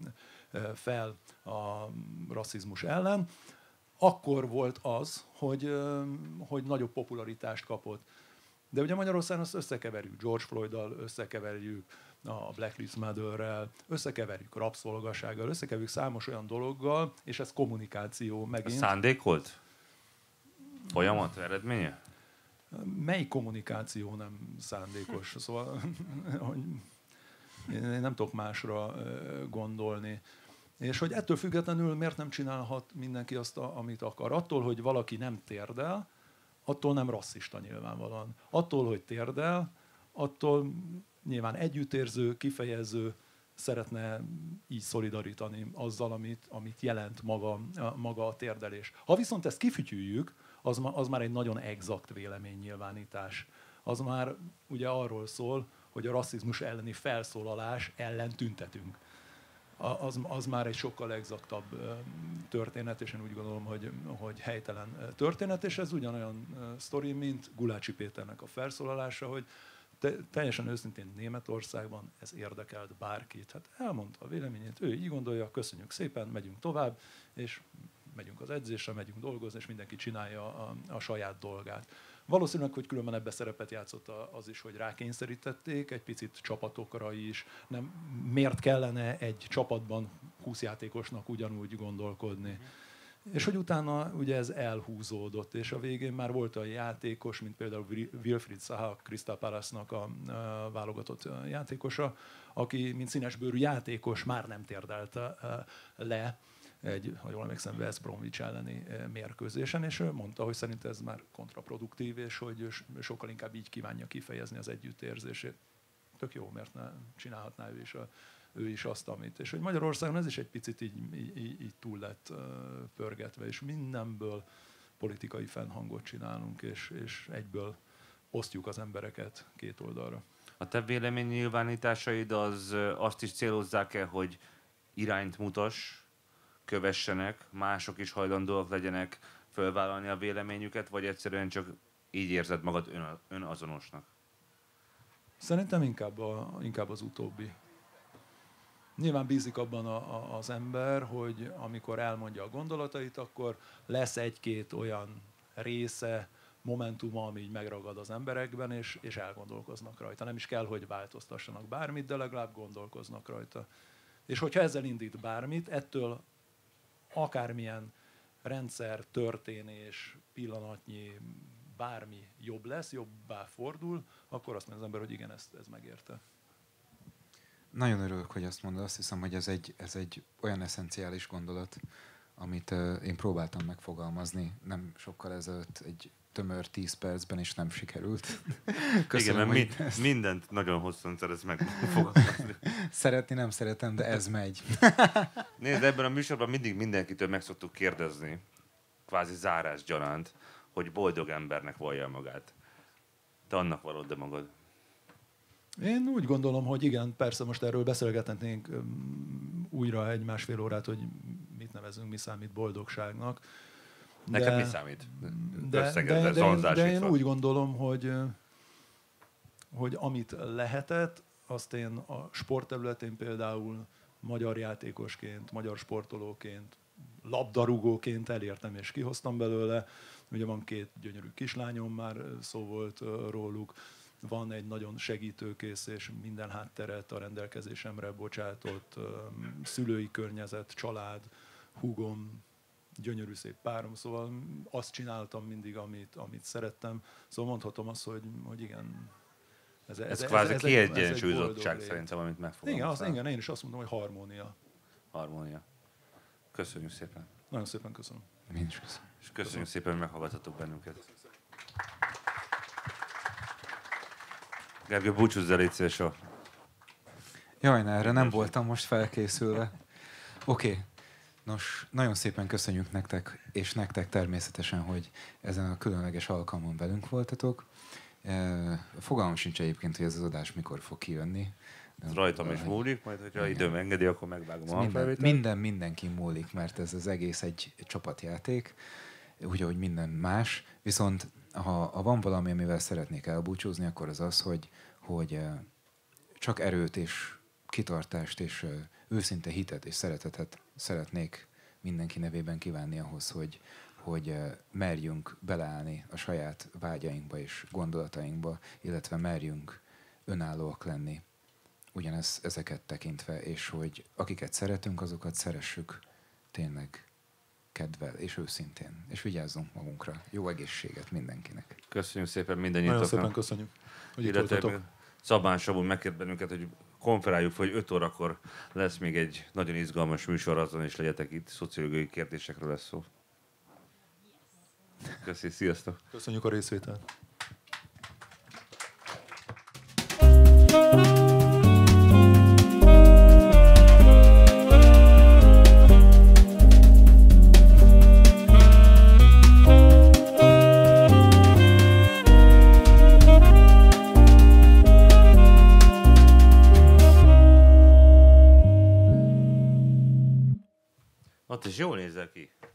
fel a rasszizmus ellen, akkor volt az, hogy, hogy nagyobb popularitást kapott. De ugye Magyarországon azt összekeverjük George Floyddal, összekeverjük a Black Lives Matter-rel, összekeverjük rabszolgasággal, összekeverjük számos olyan dologgal, és ez kommunikáció megint. Ez szándékolt? Folyamat eredménye? Mely kommunikáció nem szándékos? Szóval hogy én nem tudok másra gondolni. És hogy ettől függetlenül miért nem csinálhat mindenki azt, amit akar? Attól, hogy valaki nem térdel, attól nem rasszista nyilvánvalóan. Attól, hogy térdel, attól nyilván együttérző, kifejező, szeretne így szolidarítani azzal, amit, amit jelent maga, maga a térdelés. Ha viszont ezt kifütyüljük, az, az már egy nagyon exakt véleménynyilvánítás. Az már ugye arról szól, hogy a rasszizmus elleni felszólalás ellen tüntetünk. Az, az már egy sokkal exaktabb történet, és én úgy gondolom, hogy, hogy helytelen történet, és ez ugyanolyan sztori, mint Gulácsi Péternek a felszólalása, hogy te, teljesen őszintén Németországban ez érdekelt bárkit. Hát elmondta a véleményét, ő így gondolja, köszönjük szépen, megyünk tovább, és megyünk az edzésre, megyünk dolgozni, és mindenki csinálja a, a saját dolgát. Valószínűleg, hogy különben ebbe szerepet játszott az is, hogy rákényszerítették, egy picit csapatokra is. Nem, miért kellene egy csapatban húsz játékosnak ugyanúgy gondolkodni? Mm. És hogy utána ugye ez elhúzódott, és a végén már volt a játékos, mint például Wilfried Zaha, Crystal Palace-nak a, a válogatott játékosa, aki mint színesbőrű játékos már nem térdelte le egy, ha jól emlékszem, West Bromwich elleni mérkőzésen, és ő mondta, hogy szerint ez már kontraproduktív, és hogy sokkal inkább így kívánja kifejezni az együttérzését. Tök jó, mert ne csinálhatná ő is, a, ő is azt, amit. És hogy Magyarországon ez is egy picit így, így, így túl lett pörgetve, és mindenből politikai fennhangot csinálunk, és, és egyből osztjuk az embereket két oldalra. A te véleménynyilvánításaid az azt is célozzák-e, hogy irányt mutass, kövessenek, mások is hajlandóak legyenek fölvállalni a véleményüket, vagy egyszerűen csak így érzed magad ön, önazonosnak? Szerintem inkább, a, inkább az utóbbi. Nyilván bízik abban a, a, az ember, hogy amikor elmondja a gondolatait, akkor lesz egy-két olyan része, momentuma, ami így megragad az emberekben, és, és elgondolkoznak rajta. Nem is kell, hogy változtassanak bármit, de legalább gondolkoznak rajta. És hogyha ezzel indít bármit, ettől akármilyen rendszer, történés, pillanatnyi, bármi jobb lesz, jobbá fordul, akkor azt mondja az ember, hogy igen, ez, ez megérte. Nagyon örülök, hogy azt mondod. Azt hiszem, hogy ez egy, ez egy olyan eszenciális gondolat, amit uh, én próbáltam megfogalmazni nem sokkal ezelőtt egy tömör tíz percben, és nem sikerült. Köszönöm, igen, mert mi, mindent nagyon hosszan szeretsz megfogalmazni. Szeretni nem szeretem, de ez megy. Nézd, ebben a műsorban mindig mindenkitől meg szoktuk kérdezni, kvázi zárás gyanánt, hogy boldog embernek vallja magát. Te annak vallod-e magad? Én úgy gondolom, hogy igen, persze most erről beszélgetnénk újra egy másfél órát, hogy mit nevezünk, mi számít boldogságnak. De, neked mi számít? De, de, de, de, én, de én úgy gondolom, hogy, hogy amit lehetett, azt én a sportterületén például magyar játékosként, magyar sportolóként, labdarúgóként elértem és kihoztam belőle. Ugye van két gyönyörű kislányom, már szó volt róluk. Van egy nagyon segítőkész és minden hátteret a rendelkezésemre bocsátott szülői környezet, család, húgom, gyönyörű szép párom, szóval azt csináltam mindig, amit, amit szerettem. Szóval mondhatom azt, hogy, hogy igen. Ez, ez, ez kvázi ez, kiegyensúlyozottság szerintem, amit megfogalmaztál. Igen, az, igen, én is azt mondom, hogy harmónia. Harmónia. Köszönjük szépen. Nagyon szépen köszönöm. Én is köszönöm. És köszönjük köszönöm. szépen, hogy meghallgattatok bennünket. Gergő, búcsúzzál, légy szíves a... Jaj, ne, erre nem voltam most felkészülve. Oké. Okay. Nos, nagyon szépen köszönjük nektek, és nektek természetesen, hogy ezen a különleges alkalmon velünk voltatok. Fogalmam sincs egyébként, hogy ez az adás mikor fog kijönni. Ez rajtam is múlik, majd hogyha igen. időm engedi, akkor megvágom a minden, minden mindenki múlik, mert ez az egész egy csapatjáték, úgy, ahogy minden más. Viszont ha, ha van valami, amivel szeretnék elbúcsúzni, akkor az az, hogy, hogy csak erőt és kitartást és őszinte hitet és szeretetet szeretnék mindenki nevében kívánni ahhoz, hogy, hogy merjünk beleállni a saját vágyainkba és gondolatainkba, illetve merjünk önállóak lenni, ugyanez ezeket tekintve, és hogy akiket szeretünk, azokat szeressük tényleg kedvel és őszintén, és vigyázzunk magunkra. Jó egészséget mindenkinek. Köszönjük szépen mindannyiatoknak. Nagyon szépen köszönjük, hogy itt voltatok. Szabán Sabó megkért bennünket, hogy konferáljuk, hogy öt órakor lesz még egy nagyon izgalmas műsor, azon is legyetek itt, szociológiai kérdésekről lesz szó. Köszönjük, sziasztok! Köszönjük a részvételt! Ott is jól nézel ki.